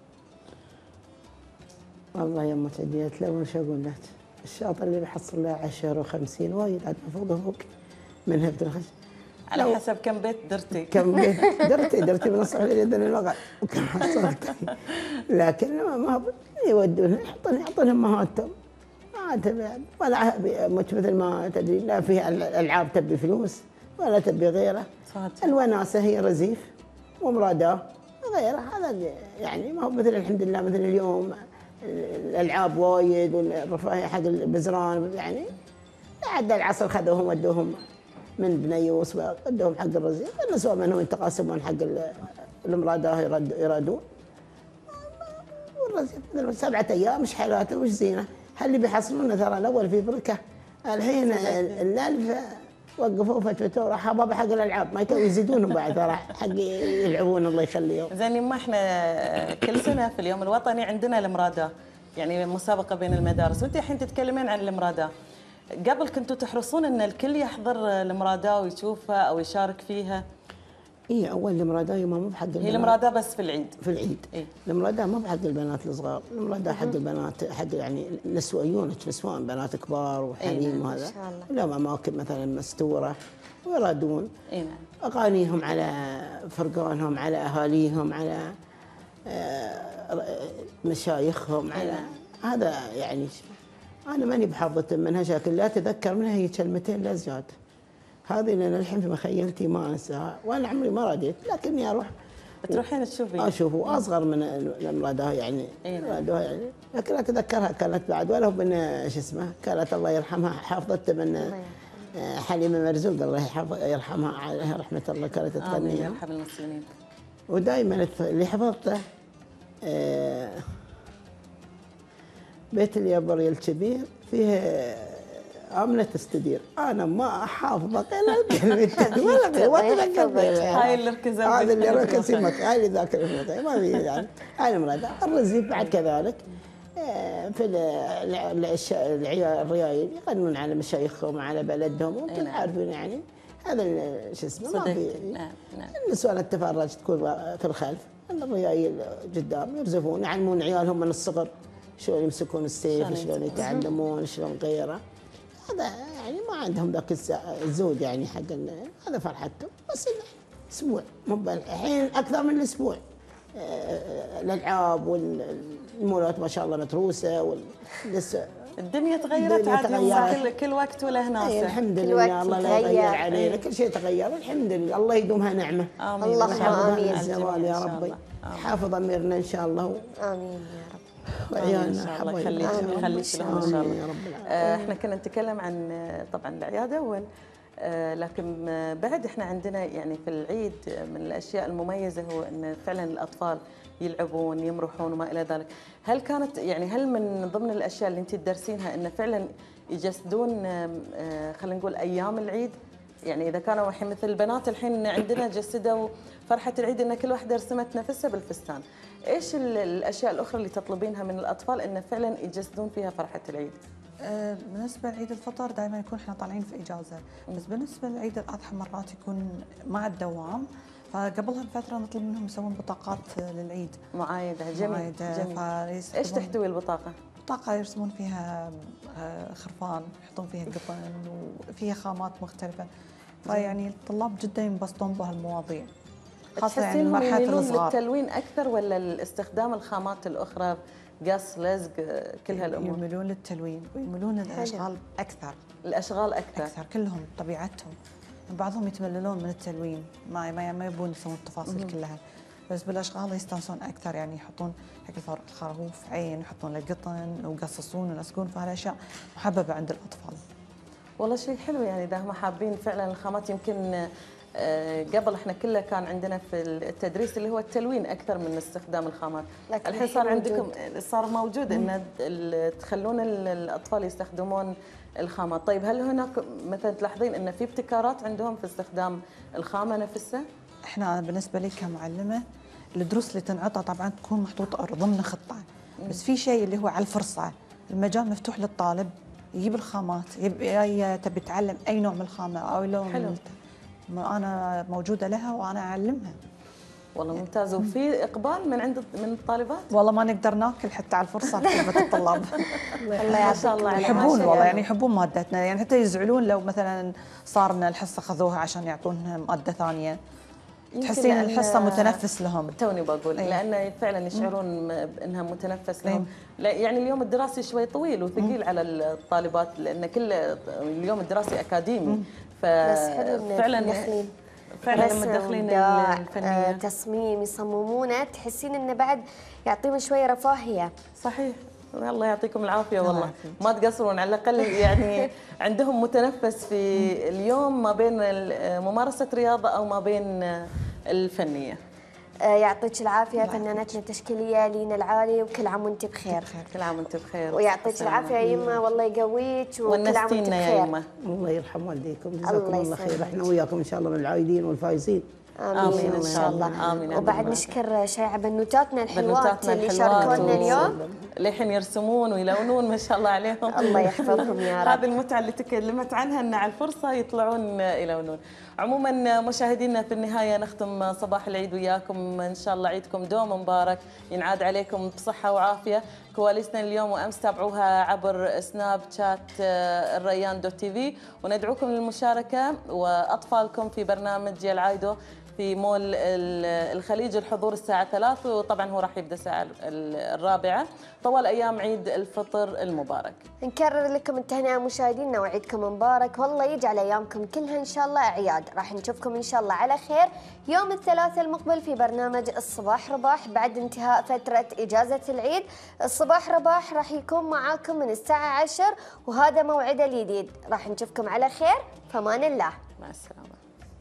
والله يما عيديات لو شو اقول لك، الشاطر اللي بيحصل له 10 و50 وايد عاد مفروض فوق منها بتنخش. على حسب كم بيت درتي. كم بيت درتي بنص على يدنا الوقع وكم حصلت. لكن ما يودونها، يعطونها امهاتهم. ما تبي ولا مثل ما تدري، لا فيها الالعاب تبي فلوس ولا تبي غيره. الوناسه هي رزيف ومراداه غيره. هذا يعني ما هو مثل الحمد لله مثل اليوم الالعاب وايد والرفاهيه حق البزران. يعني بعد العصر خذوهم ودوهم من بنيوس ودوهم حق الرزيف، النسوة منهم يتقاسمون حق المراداه يرادون. والرزيف 7 أيام مش حالاته وش زينه. هل اللي بيحصلونه ترى الاول في بركه، الحين الالف وقفوا فتوى راح بابا حق الالعاب ما يزيدونهم بعد ترى حق يلعبون الله يخليهم. زين، ما احنا كل سنه في اليوم الوطني عندنا المرادة، يعني مسابقه بين المدارس، وانت الحين تتكلمين عن المرادة. قبل كنتوا تحرصون ان الكل يحضر المرادة ويشوفها او يشارك فيها؟ اي اول المرادة ما مو بحق البنات. هي المرادة بس في العيد. في العيد. إيه؟ المرادة ما بحق البنات الصغار، المرادة حق البنات، حق يعني نسويون نسوان بنات كبار وحريم وهذا. لهم اماكن مثلا مستوره ويرادون. اي نعم. اغانيهم على فرقانهم، على اهاليهم، على مشايخهم، على هذا يعني. انا ماني بحافظة منها شكل، لا اتذكر منها هي كلمتين لا زياده. هذه لان الحين في مخيلتي ما انساها، وانا عمري ما راديت، لكني اروح. تروحين تشوفين؟ اشوف، واصغر من المرادة يعني. مرادها يعني، لكن اتذكرها كانت بعد ولا هو من شو اسمه، كانت الله يرحمها حافظت من حليمه مرزوق الله يرحمها عليها رحمه الله، كانت تغنيها. امين يرحم المسلمين. ودائما اللي حفظته بيت اليابري الكبير فيه آمنة تستدير. أنا ما حافظة غير الكلمتين ولا أتذكر. هاي اللي ركزت، هذا اللي ركز في مكة، هاي اللي ذاكر في مكة، ما في يعني. هاي المرادة. الرزيف بعد كذلك في الريايل يغنون على مشايخهم على بلدهم، وانتم عارفين يعني هذا شو اسمه. ما في النسوان التفرج تكون في الخلف، الريايل قدام يرزفون، يعلمون عيالهم من الصغر شلون يمسكون السيف، شلون يتعلمون، شلون غيره. هذا يعني ما عندهم ذاك الزود يعني حق هذا فرحتهم. بس اسبوع مو الحين اكثر من الاسبوع. الالعاب والمولات ما شاء الله متروسه الدنيا تغيرت عاد، كل وقت وله ناسه. الحمد لله، الله لا يغير علينا، كل شيء تغير الحمد لله، الله يدومها نعمه. امين. اللهم امين. الزوال يا ربي. حافظ اميرنا ان شاء الله. امين يا رب. وعيالنا الله يخليك لهم ان شاء الله. احنا كنا نتكلم عن طبعا العياده اول، لكن بعد احنا عندنا يعني في العيد من الاشياء المميزه هو ان فعلا الاطفال يلعبون يمرحون وما الى ذلك. هل كانت يعني هل من ضمن الاشياء اللي انت تدرسينها ان فعلا يجسدون خلينا نقول ايام العيد؟ يعني اذا كانوا الحين مثل البنات الحين عندنا جسدوا فرحه العيد ان كل واحده رسمت نفسها بالفستان، ايش الاشياء الاخرى اللي تطلبينها من الاطفال ان فعلا يجسدون فيها فرحه العيد؟ بالنسبه لعيد الفطر دائما يكون احنا طالعين في اجازه، بس بالنسبه لعيد الاضحى مرات يكون مع الدوام، فقبلها بفتره نطلب منهم يسوون بطاقات للعيد. معايده. جميل. ايش تحتوي البطاقه؟ بطاقه يرسمون فيها خرفان، يحطون فيها قطن وفيها خامات مختلفه، فيعني الطلاب جدا ينبسطون بهالمواضيع، خاصه يعني مرحله الصغار. للتلوين اكثر ولا الاستخدام الخامات الاخرى، قص لزق كل هالامور؟ يميلون للتلوين ويميلون الاشغال اكثر. الاشغال اكثر كلهم طبيعتهم. بعضهم يتمللون من التلوين، ما يبون يسوون التفاصيل كلها، بس بالاشغال يستانسون اكثر، يعني يحطون حق الخروف عين، يحطون له قطن ويقصصون ويلصقون، فهالاشياء محببه عند الاطفال. والله شيء حلو يعني اذا هم حابين فعلا الخامات. يمكن قبل احنا كله كان عندنا في التدريس اللي هو التلوين اكثر من استخدام الخامات، الحين صار عندكم صار موجود ان تخلون الاطفال يستخدمون الخامات. طيب هل هناك مثلا تلاحظين ان في ابتكارات عندهم في استخدام الخامه نفسها؟ احنا بالنسبه لي كمعلمه الدروس اللي تنعطى طبعا تكون محطوطه ضمن خطه، بس في شيء اللي هو على الفرصه، المجال مفتوح للطالب يجيب الخامات، تبي تتعلم اي نوع من الخامه او لون، انا موجوده لها وانا اعلمها. والله ممتاز. وفي اقبال من الطالبات؟ والله ما نقدر ناكل حتى على الفرصه كلمه الطلاب. الله ما شاء الله يحبون والله، يعني يحبون مادتنا، يعني حتى يزعلون لو مثلا صار من الحصه خذوها عشان يعطونها ماده ثانيه، تحسين الحصه متنفس لهم. توني بقول لان فعلا يشعرون انها متنفس لهم. يعني اليوم الدراسي شوي طويل وثقيل على الطالبات لان كل اليوم الدراسي اكاديمي، فعلا لما تدخلين الفنيه تصميم يصممونه تحسين انه بعد يعطيهم شويه رفاهيه. صحيح. الله يعطيكم العافيه والله، ما تقصرون على الاقل يعني عندهم متنفس في اليوم ما بين ممارسه رياضه او ما بين الفنيه. يعطيك العافيه فنانتنا التشكيليه لينا العالي، وكل عام وانت بخير. كل عام وانت بخير. ويعطيك العافيه يا يمه، والله يقويك، وكل عام وانت بخير. الله يرحم والديكم، جزاكم الله خير، احنا وياكم ان شاء الله من العايدين والفايزين. امين ان شاء الله. وبعد نشكر شيعه بنوتاتنا الحلوات اللي شاركونا اليوم. للحين يرسمون ويلونون ما شاء الله عليهم. الله يحفظهم يا رب. هذه المتعة اللي تكلمت عنها، ان على الفرصة يطلعون يلونون. عموما مشاهدينا في النهاية نختم صباح العيد وياكم، ان شاء الله عيدكم دوم مبارك، ينعاد عليكم بصحة وعافية. كواليسنا اليوم وامس تابعوها عبر سناب شات الريان .tv، وندعوكم للمشاركة واطفالكم في برنامج يا العايدو في مول الخليج الحضور الساعة 3، وطبعا هو راح يبدأ الساعة 4 طوال أيام عيد الفطر المبارك. نكرر لكم التهنئة مشاهدينا وعيدكم مبارك، والله يجعل أيامكم كلها إن شاء الله أعياد. راح نشوفكم إن شاء الله على خير يوم الثلاثاء المقبل في برنامج الصباح رباح بعد انتهاء فترة إجازة العيد. الصباح رباح راح يكون معاكم من الساعة 10، وهذا موعده الجديد. راح نشوفكم على خير، فمان الله، مع السلامة.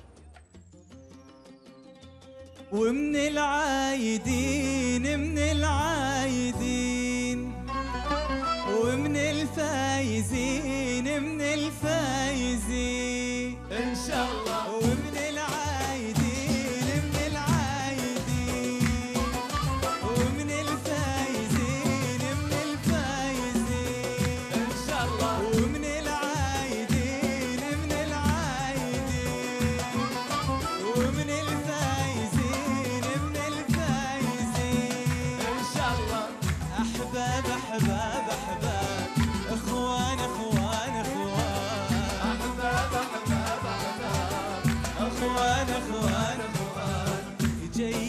ومن العايدين من العايدين، ومن الفايزين من الفايزين إن شاء الله. ومن العايدين من العايدين، ومن الفايزين من الفايزين إن شاء الله. ومن العايدين من العايدين، ومن الفايزين من الفايزين إن شاء الله. أحباب أحباب أحباب، إخوان إخوان إخوان، أحباب أحباب أحباب، إخوان إخوان إخوان، جاي